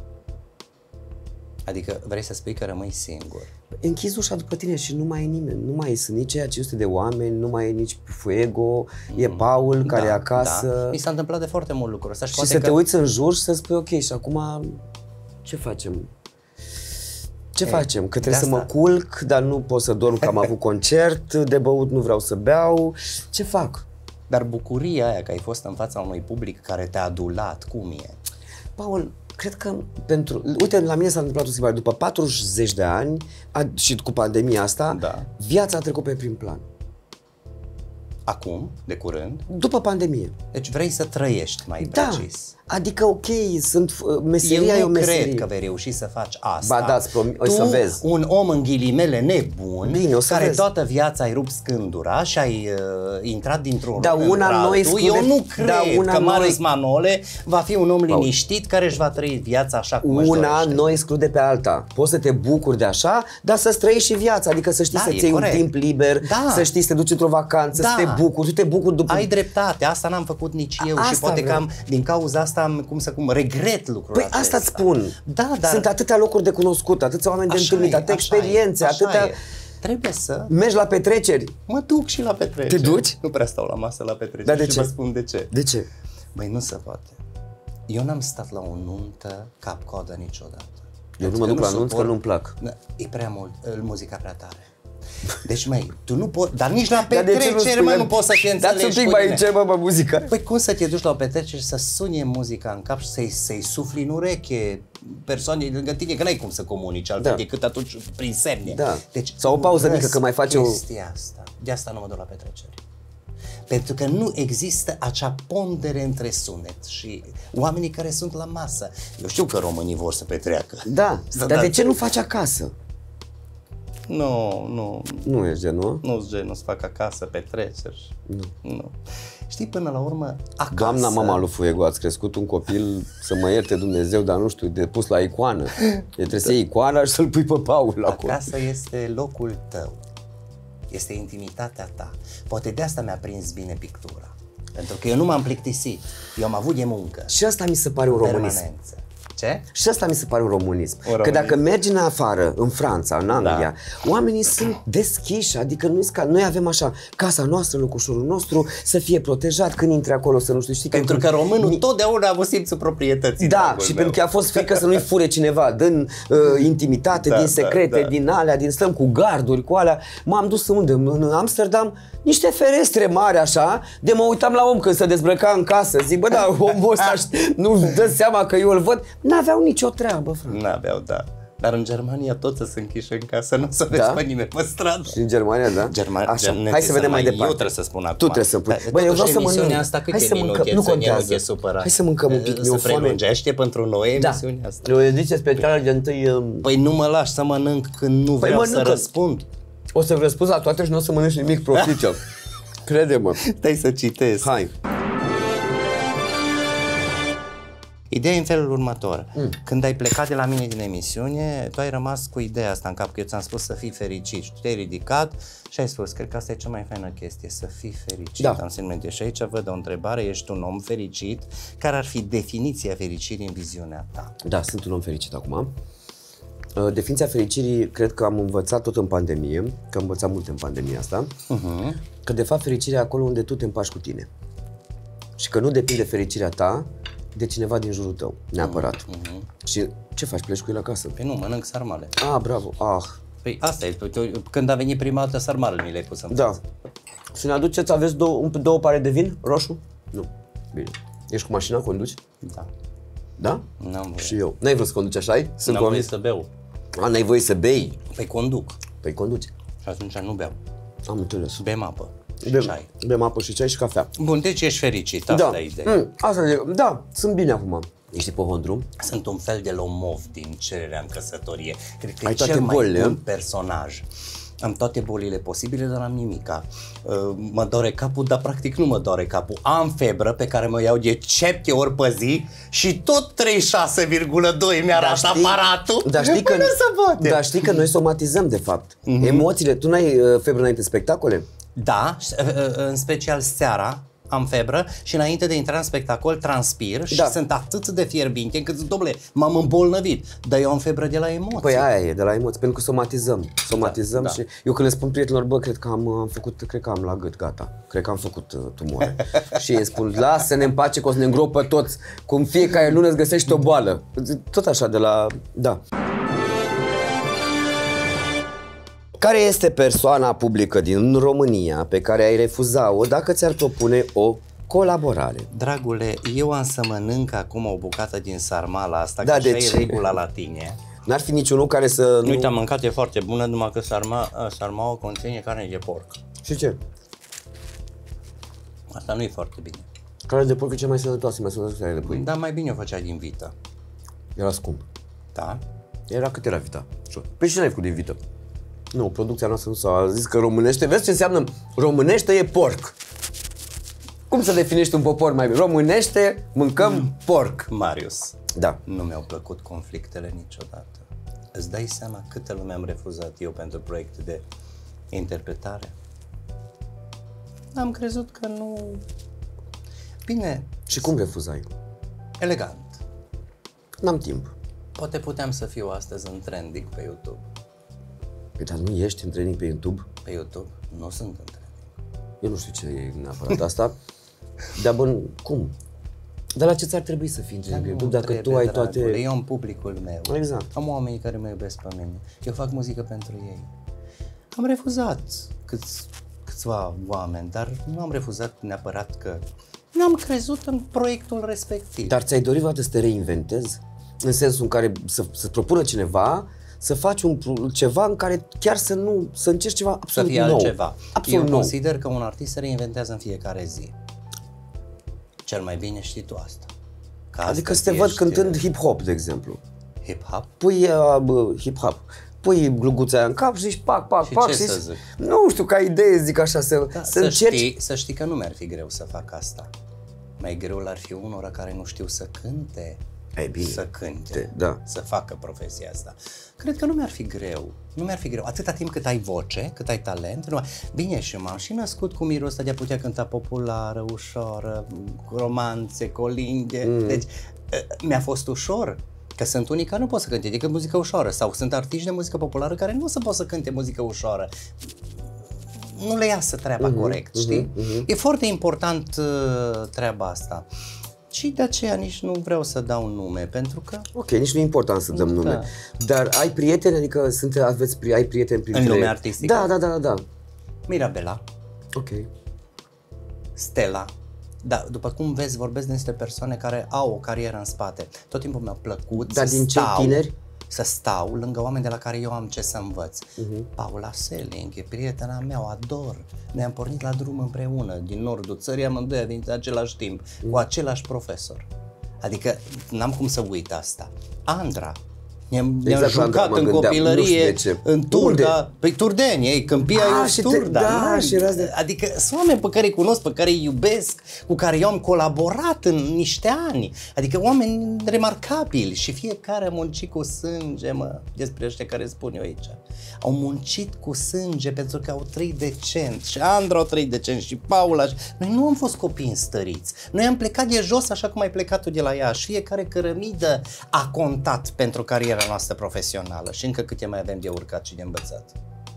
Adică vrei să spui că rămâi singur. Închizi ușa după tine și nu mai e nimeni, nu mai sunt nici 500 de oameni, nu mai e nici Fuego, e Paul care e acasă. Da. Mi s-a întâmplat de foarte mult lucrul ăsta. Și să te uiți în jur și să spui ok, și acum ce facem? Ce facem? Că trebuie să mă culc, dar nu pot să dorm că am avut concert, de băut nu vreau să beau, ce fac? Dar bucuria aia că ai fost în fața unui public care te-a adulat, cum e? Paul, cred că uite, la mine s-a întâmplat o schimbare. După 40 de ani și cu pandemia asta, viața a trecut pe prim plan. Acum, de curând? După pandemie. Deci vrei să trăiești mai precis. Adică ok, meseria e o meserie. Eu nu cred că vei reuși să faci asta. Ba da, o să vezi. Un om în ghilimele nebun, bine, care toată viața ai rupt scândura și ai intrat dintr-un în altul, eu nu cred că Marius Manole va fi un om liniștit care își va trăi viața așa cum își dorește. Una nu exclude pe alta. Poți să te bucuri de așa, dar să-ți trăiești și viața. Adică să știi să-ți iei un timp liber, să știi să te duci într-o vacanță, să te bucuri. Tu te bucuri după... Ai dreptate, asta n-am făcut nici eu și poate că din cauza asta regret lucrul acesta. Păi asta-ți spun. Da, dar... Sunt atâtea locuri de cunoscut, atâția oameni de întâlnit, atâtea experiențe, atâtea... Trebuie să... Mergi la petreceri. Mă duc și la petreceri. Te duci? Nu prea stau la masă la petreceri. Dar de ce? Vă spun de ce. De ce? Băi, nu se poate. Eu n-am stat la o nuntă cap-coadă niciodată. Eu nu mă duc la nunți că nu-mi plac. E prea mult, muzica prea tare. Deci, măi, tu nu poți, dar nici la petrecere, mă, nu poți să te înțelegi. Dați un pic mai încet, mă, muzica. Păi cum să te duci la o petrecere să sunie muzica în cap și să-i sufli în ureche persoanei lângă tine, că n-ai cum să comunici altfel decât atunci prin semne. Da. Deci, sau o pauză mică, că mai face asta. De asta nu mă duc la petrecere. Pentru că nu există acea pondere între sunet și oamenii care sunt la masă. Eu știu că românii vor să petreacă. Da, dar de ce nu faci acasă? Nu ești genul? Nu sunt genul să fac acasă petreceri. Nu. Știi, până la urmă, acasă... Doamna mama lui Fuego, ați crescut un copil, să mă ierte Dumnezeu, dar nu știu, de pus la icoană. Trebuie să iei icoana și să-l pui pe Paul acolo. Acasă este locul tău. Este intimitatea ta. Poate de asta mi-a prins bine pictura. Pentru că eu nu m-am plictisit. Eu am avut de muncă. Și asta mi se pare un românism. Ce? Și asta mi se pare un românism. Că dacă mergi în afară, în Franța, în Anglia, oamenii sunt deschiși, adică noi avem așa, casa noastră, locușorul nostru, să fie protejat când intri acolo, să nu știi. Pentru că românul totdeauna a avut simțul proprietății. Da, și pentru că a fost frică să nu-i fure cineva, din intimitate, din secrete, din alea, stăm cu garduri, cu alea. M-am dus în Amsterdam, niște ferestre mari așa, de mă uitam la om când se dezbrăca în casă, zic, bă, da, omul ăsta nu-și dă seama că eu îl văd. N-aveau nicio treabă, frate. N-aveau, da. Dar în Germania toți sunt închiși în casă, nu o să vezi pe nimeni pe stradă. Și în Germania, da? Așa, hai să vedem mai departe. Eu trebuie să spun acum. Tu trebuie să pui. Băi, eu vreau să mănânc. Asta câte minute nu contează. Hai să mâncăm un pic. Se prelungește pentru noi emisiunea asta. E o ediție specială de întâi... Păi nu mă lași să mănânc când nu vreau să răspund. O să răspunzi la toate și nu o să mănânci nimic profită. Crede-mă. Stai să citesc. Hai. Ideea e în felul următor. Când ai plecat de la mine din emisiune, tu ai rămas cu ideea asta în cap, că eu ți-am spus să fii fericit. Și tu te-ai ridicat și ai spus, cred că asta e cea mai faină chestie, să fii fericit. Da. Și aici văd o întrebare, ești un om fericit, care ar fi definiția fericirii în viziunea ta? Da, sunt un om fericit acum. Definiția fericirii, cred că am învățat tot în pandemie, că am învățat multe în pandemia asta, că de fapt fericirea e acolo unde tu te împaci cu tine. Și că nu depinde fericirea ta de cineva din jurul tău, neapărat. Și ce faci? Pleci cu el acasă? Păi nu, mănânc sarmale. Bravo. Păi asta e, când a venit prima dată sarmalele mi le-ai pus în față. Și ne aduceți, aveți două pare de vin roșu? Nu. Bine. Ești cu mașina, conduci? Da. Da? N-am voie. Și eu. N-ai vrut să conduci așa? Sunt N-am voie convins. să beau. N-ai voie să bei? Păi conduc. Păi conduci. Și atunci nu beau. Am înțeles. Bem apă și Bem, ceai. bem apă și ceai și cafea. Bun, deci ești fericit, asta e ideea. Asta zic. Da, sunt bine acum. Ești ipohondru? Sunt un fel de lomov din cererea în căsătorie. Cred că Ai e toate cel mai bolile, bun personaj. Am toate bolile posibile, dar am nimica. Mă doare capul, dar practic nu mă doare capul. Am febră pe care mă iau de 7 ori pe zi și tot 36,2 mi-arată aparatul. Dar știi, că, nu se poate. dar știi că noi somatizăm de fapt. Emoțiile. Tu n-ai febră înainte spectacole? Da, în special seara am febră și înainte de a intra în spectacol transpir și sunt atât de fierbinte încât, dom'le, m-am îmbolnăvit, dar eu am febră de la emoții. Păi aia e, de la emoții, pentru că somatizăm și eu când le spun prietenilor, bă, cred că am la gât, gata, cred că am făcut tumoare. Și îi spun, lasă-ne în pace că o să ne îngropă toți, cum fiecare lună îți găsești o boală. Tot așa de la, da. Care este persoana publică din România pe care ai refuza-o dacă ți-ar propune o colaborare? Dragule, eu am să mănânc acum o bucată din sarmala asta, Da, că de așa ce? e regula la tine. N-ar fi niciunul care să nu... Uite, am mâncat, e foarte bună, numai că sarmaua conține carne de porc. Și ce? Asta nu e foarte bine. Carne de porc e cea mai sănătoasă, mai sănătoasă carne de pui. Dar mai bine o făcea din vită. Era scump. Da? Era cât era vita? Păi și n-ai făcut din vită? Nu, producția noastră nu s-a zis că românește. Vezi ce înseamnă românește e porc. Cum să definești un popor mai bine? Românește, mâncăm porc. Marius, Da. nu mi-au plăcut conflictele niciodată. Îți dai seama câtă lume am refuzat eu pentru proiecte de interpretare? Am crezut că nu... Bine, Și cum refuzai? elegant. N-am timp. Poate puteam să fiu astăzi în trending pe YouTube. Păi, dar nu ești în training pe YouTube? Pe YouTube nu sunt în trending. Eu nu știu ce e neapărat asta. Dar bun, cum? Dar la ce ți-ar trebui să fii în training pe YouTube dacă tu ai toate... Eu am publicul meu. Exact. Am oamenii care mă iubesc pe mine. Eu fac muzică pentru ei. Am refuzat câțiva oameni, dar nu am refuzat neapărat că nu am crezut în proiectul respectiv. Dar ți-ai dorit vreodată să te reinventezi? În sensul în care să propună cineva să faci ceva în care chiar să încerci ceva absolut să fie nou. altceva. Absolut Eu nou. consider că un artist se reinventează în fiecare zi. Cel mai bine știi tu asta. Că Adică să astăzi te văd ești cântând hip-hop, de exemplu. hip-hop. Pui hip-hop. Pui gluguța aia în cap și zici pac, pac, Și pac. ce și să zic? Nu știu, ca idee zic așa, să încerci. Să știi că nu mi-ar fi greu să fac asta. Mai greu ar fi unora care nu știu să cânte. Ei, bine. Să cânte, Da. să facă profesia asta. Cred că nu mi-ar fi greu. Nu mi-ar fi greu. Atâta timp cât ai voce, cât ai talent. Bine, și m-am și născut cu mirul ăsta de a putea cânta populară, ușoară, cu romanțe, colinde. Deci mi-a fost ușor. Că sunt unii care nu pot să cânte decât muzică ușoară. Sau sunt artiști de muzică populară care nu o să pot să cânte muzică ușoară. Nu le iasă treaba corect, știi? E foarte important treaba asta. Și de aceea nici nu vreau să dau nume, pentru că... Ok, nici nu e important să dăm nume. Dar ai prieteni, adică ai prieteni printre... În lumea artistică? Da. Mirabela, Ok. Stella. Da, după cum vezi, vorbesc despre persoane care au o carieră în spate. Tot timpul mi-a plăcut Dar din cei tineri? să stau lângă oameni de la care eu am ce să învăț. Paula Selling e prietena mea, o ador. Noi am pornit la drum împreună, din nordul țării, amândoi din același timp, cu același profesor. Adică n-am cum să uit asta. Andra. Ne-am jucat în copilărie, în Turda, pe Turdeni, ei, Câmpia e Turda. Adică sunt oameni pe care îi cunosc, pe care îi iubesc, cu care eu am colaborat în niște ani. Adică oameni remarcabili și fiecare a muncit cu sânge, despre ăștia care spun eu aici. Au muncit cu sânge pentru că au trăit decent și Andra au trăit decent și Paula. Noi nu am fost copii înstăriți. Noi am plecat de jos așa cum ai plecat tu de la Iași. Fiecare cărămidă a contat pentru cariera noastră profesională și încă câte mai avem de urcat și de învățat.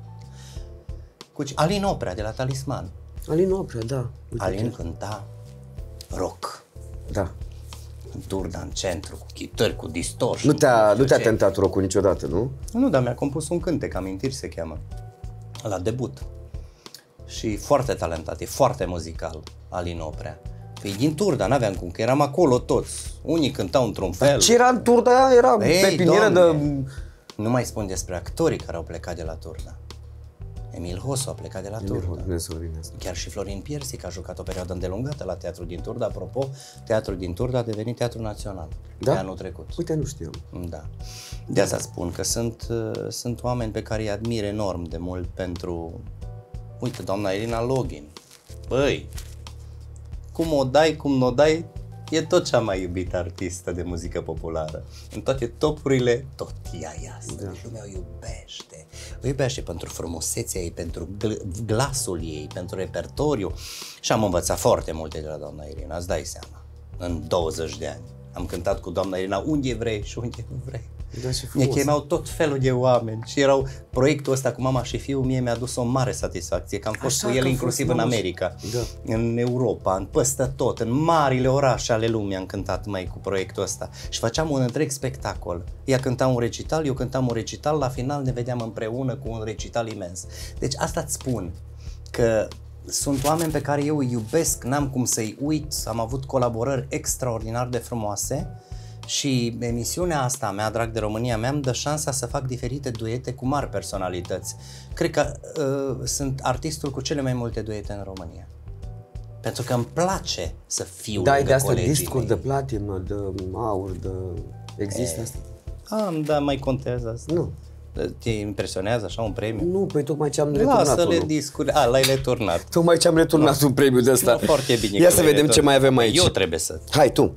Alin Oprea de la Talisman. Alin Oprea, da. Alin cânta rock. Da. În Turda, în centru, cu chitări, cu distortion. Nu te-a tentat rock-ul niciodată, nu? Nu, dar mi-a compus un cântec, Amintiri se cheamă, la debut. Și foarte talentat, e foarte muzical, Alin Oprea. Păi din Turda, n-aveam cum, că eram acolo toți. Unii cântau într-un fel. Ce era în Turda? Era pepinieră de... Nu mai spun despre actorii care au plecat de la Turda. Emil Hosu a plecat de la Turda. Chiar și Florin Piersic a jucat o perioadă îndelungată la Teatrul din Turda. Apropo, Teatrul din Turda a devenit Teatrul Național de anul trecut. Uite, nu știam. Da. De asta spun că sunt oameni pe care îi admir enorm de mult pentru... Uite, doamna Irina Login. Băi, cum o dai, cum nu o dai, e tot cea mai iubită artistă de muzică populară. În toate topurile, tot ea e asta. Da. Lumea o iubește. O iubește pentru frumusețea ei, pentru glasul ei, pentru repertoriu. Și am învățat foarte multe de la doamna Irina, îți dai seama. În 20 de ani. Am cântat cu doamna Irina unde vrei și unde nu vrei. Ne chemau tot felul de oameni și erau proiectul ăsta cu Mama și Fiul, mie mi-a dus o mare satisfacție, că am fost cu el inclusiv în America, în Europa, în peste tot, în marile orașe ale lumii am cântat mai cu proiectul ăsta și făceam un întreg spectacol. Ea cânta un recital, eu cântam un recital, la final ne vedeam împreună cu un recital imens. Deci asta îți spun, că sunt oameni pe care eu îi iubesc, n-am cum să-i uit, am avut colaborări extraordinar de frumoase. Și emisiunea asta mea, Drag de România, mi-am dă șansa să fac diferite duete cu mari personalități. Cred că sunt artistul cu cele mai multe duete în România. Pentru că îmi place să fiu lângă de asta colegii discuri mei. de platină, de aur, de... Există asta? Da, mai contează asta. Nu. Te impresionează așa un premiu? Nu, păi tocmai ce am returnat. Lasă-le discuri. L-ai returnat. Tocmai ce am returnat un premiu de ăsta. Foarte bine. Ia să vedem ce mai avem aici. Eu trebuie să... Hai, tu.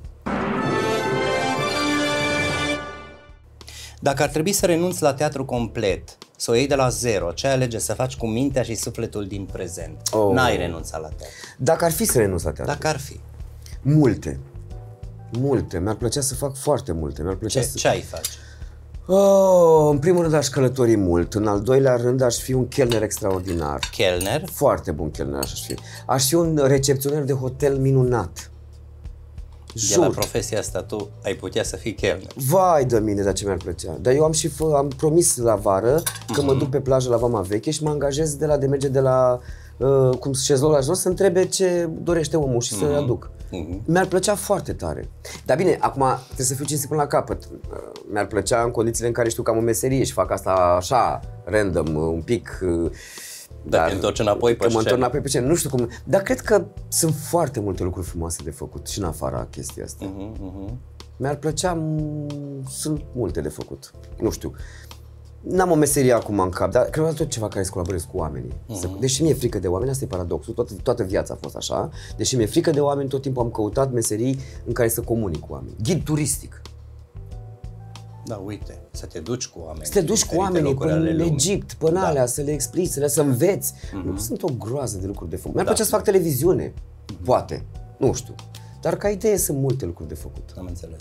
Dacă ar trebui să renunți la teatru complet, să o iei de la zero, ce ai alege să faci cu mintea și sufletul din prezent? N-ai renunțat la teatru. Dacă ar fi să renunț la teatru? Dacă ar fi. Multe. Mi-ar plăcea să fac foarte multe. Ce ai face? În primul rând aș călători mult, în al doilea rând aș fi un chelner extraordinar. Chelner? Foarte bun chelner aș fi. Aș fi un recepționer de hotel minunat. De la profesia asta tu ai putea să fii chelner. Vai de mine, dar ce mi-ar plăcea. Dar eu am promis la vară că mă duc pe plajă la Vama Veche și mă angajez de merge de la cum șezlong la jos să întrebe ce dorește omul și să-i aduc. Mi-ar plăcea foarte tare. Dar bine, acum trebuie să fiu cinstit până la capăt. Mi-ar plăcea în condițiile în care știu că am o meserie și fac asta așa, random, un pic... Dar te întorci înapoi pe scenă. Nu știu cum, dar cred că sunt foarte multe lucruri frumoase de făcut și în afara chestii astea. Mi-ar plăcea, sunt multe de făcut. Nu știu. N-am o meserie acum în cap, dar cred că tot ceva care să colaborez cu oamenii. Deși mi-e frică de oameni, asta e paradoxul, toată viața a fost așa. Deși mi-e frică de oameni, tot timpul am căutat meserii în care să comunic cu oamenii. Ghid turistic. Da, uite, să te duci cu oamenii. Să te duci cu oamenii până în Egipt, până alea, să le explici, să înveți. Nu sunt o groază de lucruri de făcut. Mi-ar plăcea să fac televiziune, poate, nu știu. Dar ca idee sunt multe lucruri de făcut. Am înțeles.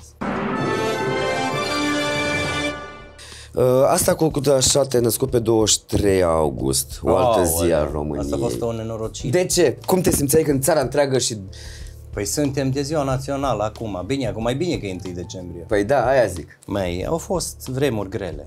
Asta cu așa te-ai născut pe 23 august, o altă zi a României. Asta a fost o nenorocire. De ce? Cum te simțeai când țara întreagă și... Păi suntem de ziua națională acum, bine, acum mai bine că e 1 decembrie. Păi da, aia zic. Mai au fost vremuri grele.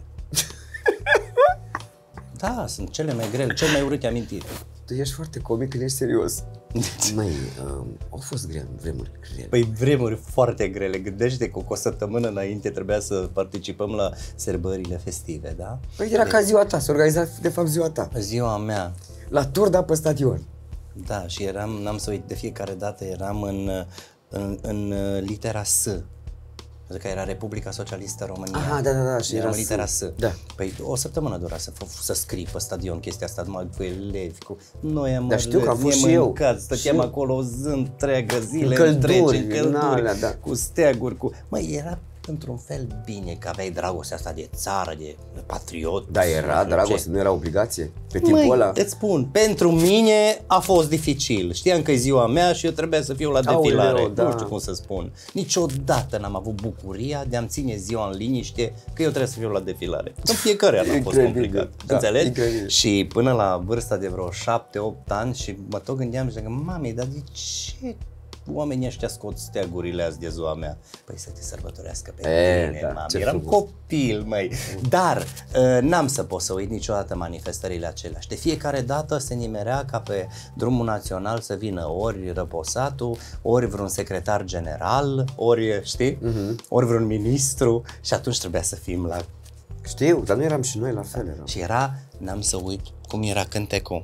Da, sunt cele mai grele, cel mai urâte amintiri. Tu ești foarte comic când ești serios. Măi, au fost vremuri grele. Păi vremuri foarte grele. Gândește că cu o săptămână înainte trebuia să participăm la sărbările festive, da? Păi era ca ziua ta, se organiza de fapt ziua ta. Ziua mea. La Turda pe stadion. Da, și eram, n-am să uit, de fiecare dată eram în litera S. Pentru că era Republica Socialistă România. Aha, da, și era litera S. Da. Păi o săptămână dura să scrii pe stadion chestia asta, numai cu elevi, cu... Noi am știu că am fost și eu. Stăteam acolo o zi întreagă, zile călduri, întregi, da. cu steaguri, cu... Măi, era într-un fel bine că aveai dragostea asta de țară, de patriot. Da, era dragoste, nu era obligație pe timpul ăla. Îți spun, pentru mine a fost dificil. Știam că e ziua mea și eu trebuia să fiu la defilare. Nu știu cum să spun. Niciodată n-am avut bucuria de a-mi ține ziua în liniște că eu trebuie să fiu la defilare. În fiecare an a fost complicat. Da, înțelegi? Incredibil. Și până la vârsta de vreo 7-8 ani și mă tot gândeam și ziceam, mami, dar de ce oamenii ăștia scot steagurile azi de ziua mea. Păi să te sărbătorească pe tine, da, mamă. Eram copil, măi. Dar n-am să pot să uit niciodată manifestările acelea. Și de fiecare dată se nimerea ca pe drumul național să vină ori răposatul, ori vreun secretar general, ori, știi, ori vreun ministru și atunci trebuia să fim la... Știu, dar nu eram și noi la fel. Eram. Și era, n-am să uit cum era cântecul.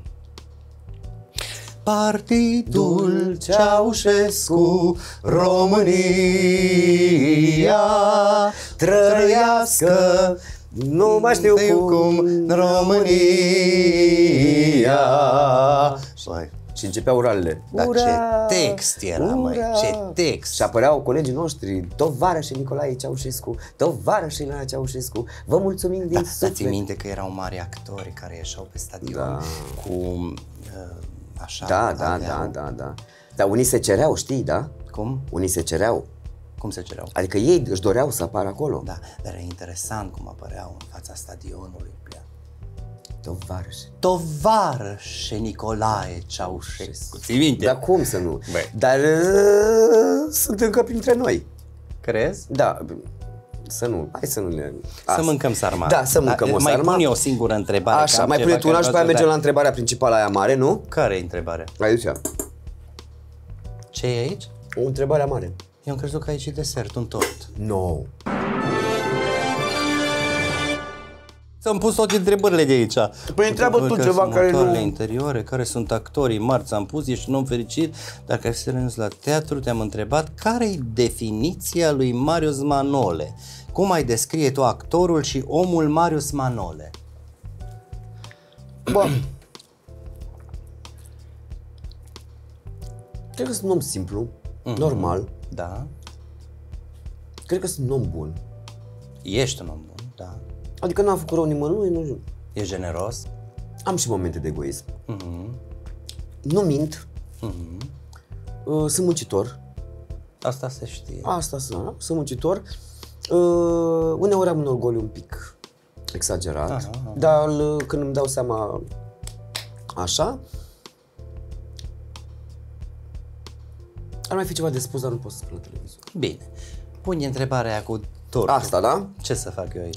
Partidul Ceaușescu, România, trăiască, nu mai știu cum, România. Și începeau uralele. Dar ce text era, măi, ce text! Și apăreau colegii noștri, tovarășii Nicolae Ceaușescu, tovarășii Nicolae Ceaușescu, vă mulțumim din suflet. Ți minte că erau mari actori care ieșeau pe stadion cu... așa, da. Dar unii se cereau, știi, da? Cum? Unii se cereau. Cum se cereau? Adică ei își doreau să apară acolo. Da, dar e interesant cum apăreau în fața stadionului. Tovarășe Nicolae Ceaușescu. Ții minte? Dar cum să nu? Dar sunt încă printre noi. Crezi? Da. Să nu, hai să nu ne... Să mâncăm sarma. Da, să mâncăm o sarma. Mai pun eu o singură întrebare. Așa, mai pune tu una și pe aia mergem la întrebarea principală aia mare, nu? Care e întrebarea? Aici. Ce e aici? O întrebare mare. Eu am crezut că aici e desert, un tort. No. Ți-am pus toate întrebările de aici. Păi întreabă tu ceva care nu... interioare, care sunt actorii mari, ți-am pus, ești un om fericit, dar care se renunți la teatru, te-am întrebat care e definiția lui Marius Manole. Cum ai descrie tu actorul și omul Marius Manole? Bă, cred că sunt un om simplu, normal. Da. Cred că sunt un om bun. Ești un om bun, da. Adică n-am făcut rău nimănui, nu știu. E generos? Am și momente de egoism. Nu mint. Sunt muncitor. Asta se știe. Asta sunt muncitor. Uneori am un orgoliu un pic exagerat, dar când îmi dau seama așa, ar mai fi ceva de spus, dar nu pot să spun la televizor. Bine. Pune întrebarea aia cu tortul. Asta, da? Ce să fac eu aici?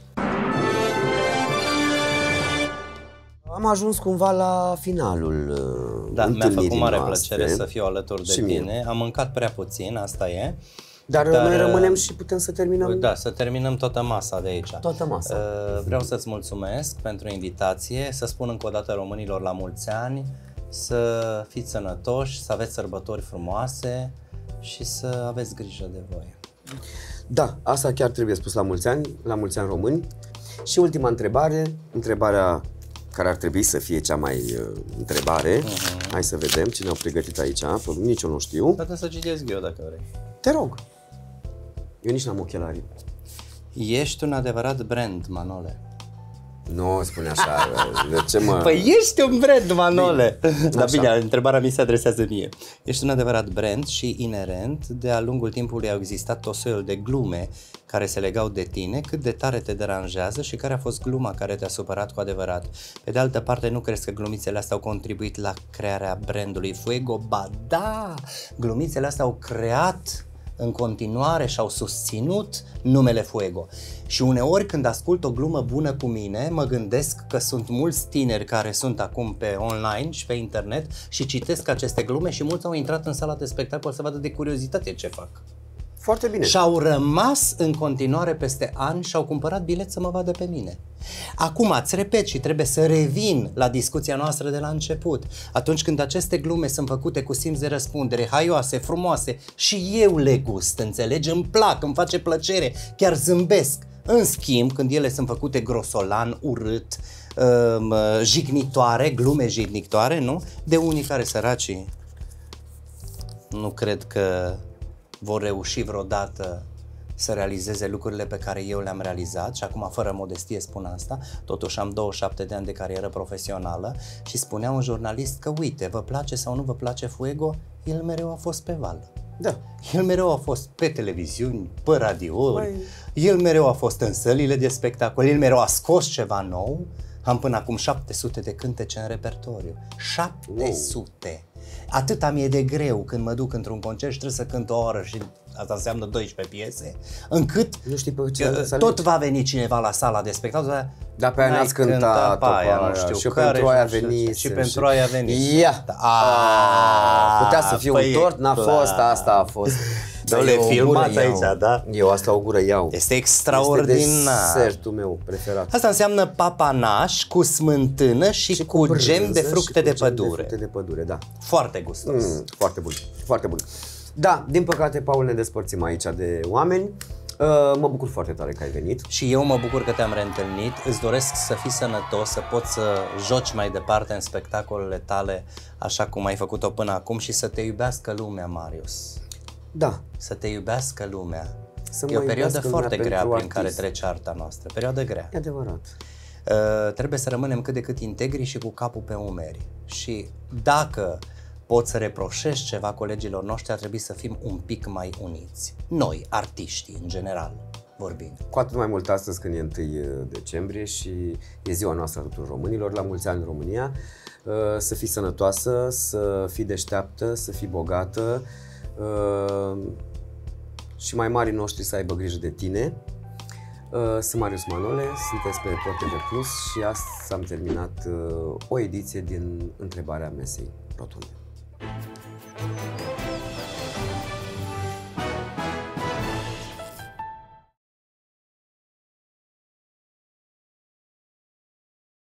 Am ajuns cumva la finalul mi-a făcut mare noastre. plăcere să fiu alături de tine. Am mâncat prea puțin, asta e. Dar noi rămânem și putem să terminăm. Da, să terminăm toată masa de aici. Toată masa. Vreau să-ți mulțumesc pentru invitație, să spun încă o dată românilor la mulți ani, să fiți sănătoși, să aveți sărbători frumoase și să aveți grijă de voi. Da, asta chiar trebuie spus la mulți ani români. Și ultima întrebare, întrebarea care ar trebui să fie cea mai întrebare. Hai să vedem cine au pregătit aici, nici eu nu știu. Poate să citesc eu dacă vrei. Te rog. Eu nici n-am ochelari. Ești un adevărat brand, Manole. Nu spune așa, de ce mă... Păi ești un brand, Manole! Dar bine, întrebarea mi se adresează mie. Ești un adevărat brand și inerent, de-a lungul timpului au existat tot soiul de glume care se legau de tine, cât de tare te deranjează și care a fost gluma care te-a supărat cu adevărat. Pe de altă parte, nu crezi că glumițele astea au contribuit la crearea brandului Fuego? Ba da! Glumițele astea au creat în continuare și au susținut numele Fuego. Și uneori când ascult o glumă bună cu mine, mă gândesc că sunt mulți tineri care sunt acum pe online și pe internet și citesc aceste glume și mulți au intrat în sala de spectacol să vadă de curiozitate ce fac. Foarte bine. Și au rămas în continuare peste ani și au cumpărat bilet să mă vadă pe mine. Acum îți repet și trebuie să revin la discuția noastră de la început. Atunci când aceste glume sunt făcute cu simț de răspundere, haioase, frumoase și eu le gust, înțelegi? Îmi plac, îmi face plăcere, chiar zâmbesc. În schimb, când ele sunt făcute grosolan, urât, jignitoare, glume jignitoare, nu? De unii care săracii nu cred că vor reuși vreodată să realizeze lucrurile pe care eu le-am realizat și acum fără modestie spun asta, totuși am 27 de ani de carieră profesională și spunea un jurnalist că uite, vă place sau nu vă place Fuego, el mereu a fost pe val. Da. El mereu a fost pe televiziuni, pe radiouri, el mereu a fost în sălile de spectacol, el mereu a scos ceva nou. Am până acum 700 de cântece în repertoriu. 700! Atâta mi-e de greu când mă duc într-un concert și trebuie să cânt o oră și asta înseamnă 12 piese, încât nu știi pe ce tot va veni cineva la sala de spectacol. Dar pe aia n-ați cântat, nu știu și care, pentru aia venit. și pentru aia venit. Ia! Putea să fie un tort, n-a fost, asta a fost. Nu le filmat aici, da? Eu asta o gură iau. Este extraordinar. Este desertul meu preferat. Asta înseamnă papanaș cu smântână și cu gem de fructe de pădure. Fructe de pădure, da. Foarte gustos. Foarte bun, foarte bun. Da, din păcate, Paul, ne despărțim aici de oameni. Mă bucur foarte tare că ai venit. Și eu mă bucur că te-am reîntâlnit. Îți doresc să fii sănătos, să poți să joci mai departe în spectacolele tale așa cum ai făcut-o până acum și să te iubească lumea, Marius. Da. Să te iubească lumea. Să e o perioadă foarte grea prin artist. care trece arta noastră. Perioadă grea. E adevărat. Trebuie să rămânem cât de cât integri și cu capul pe umeri. Și dacă poți să reproșezi ceva colegilor noștri, ar trebui să fim un pic mai uniți. Noi, artiștii, în general, vorbim. Cu atât mai mult astăzi când e 1 decembrie și e ziua noastră a tuturor românilor, la mulți ani în România. Să fii sănătoasă, să fii deșteaptă, să fii bogată și mai marii noștri să aibă grijă de tine. Sunt Marius Manole, sunteți pe ProTV Plus și astăzi am terminat o ediție din Întrebarea Mesei Rotunde.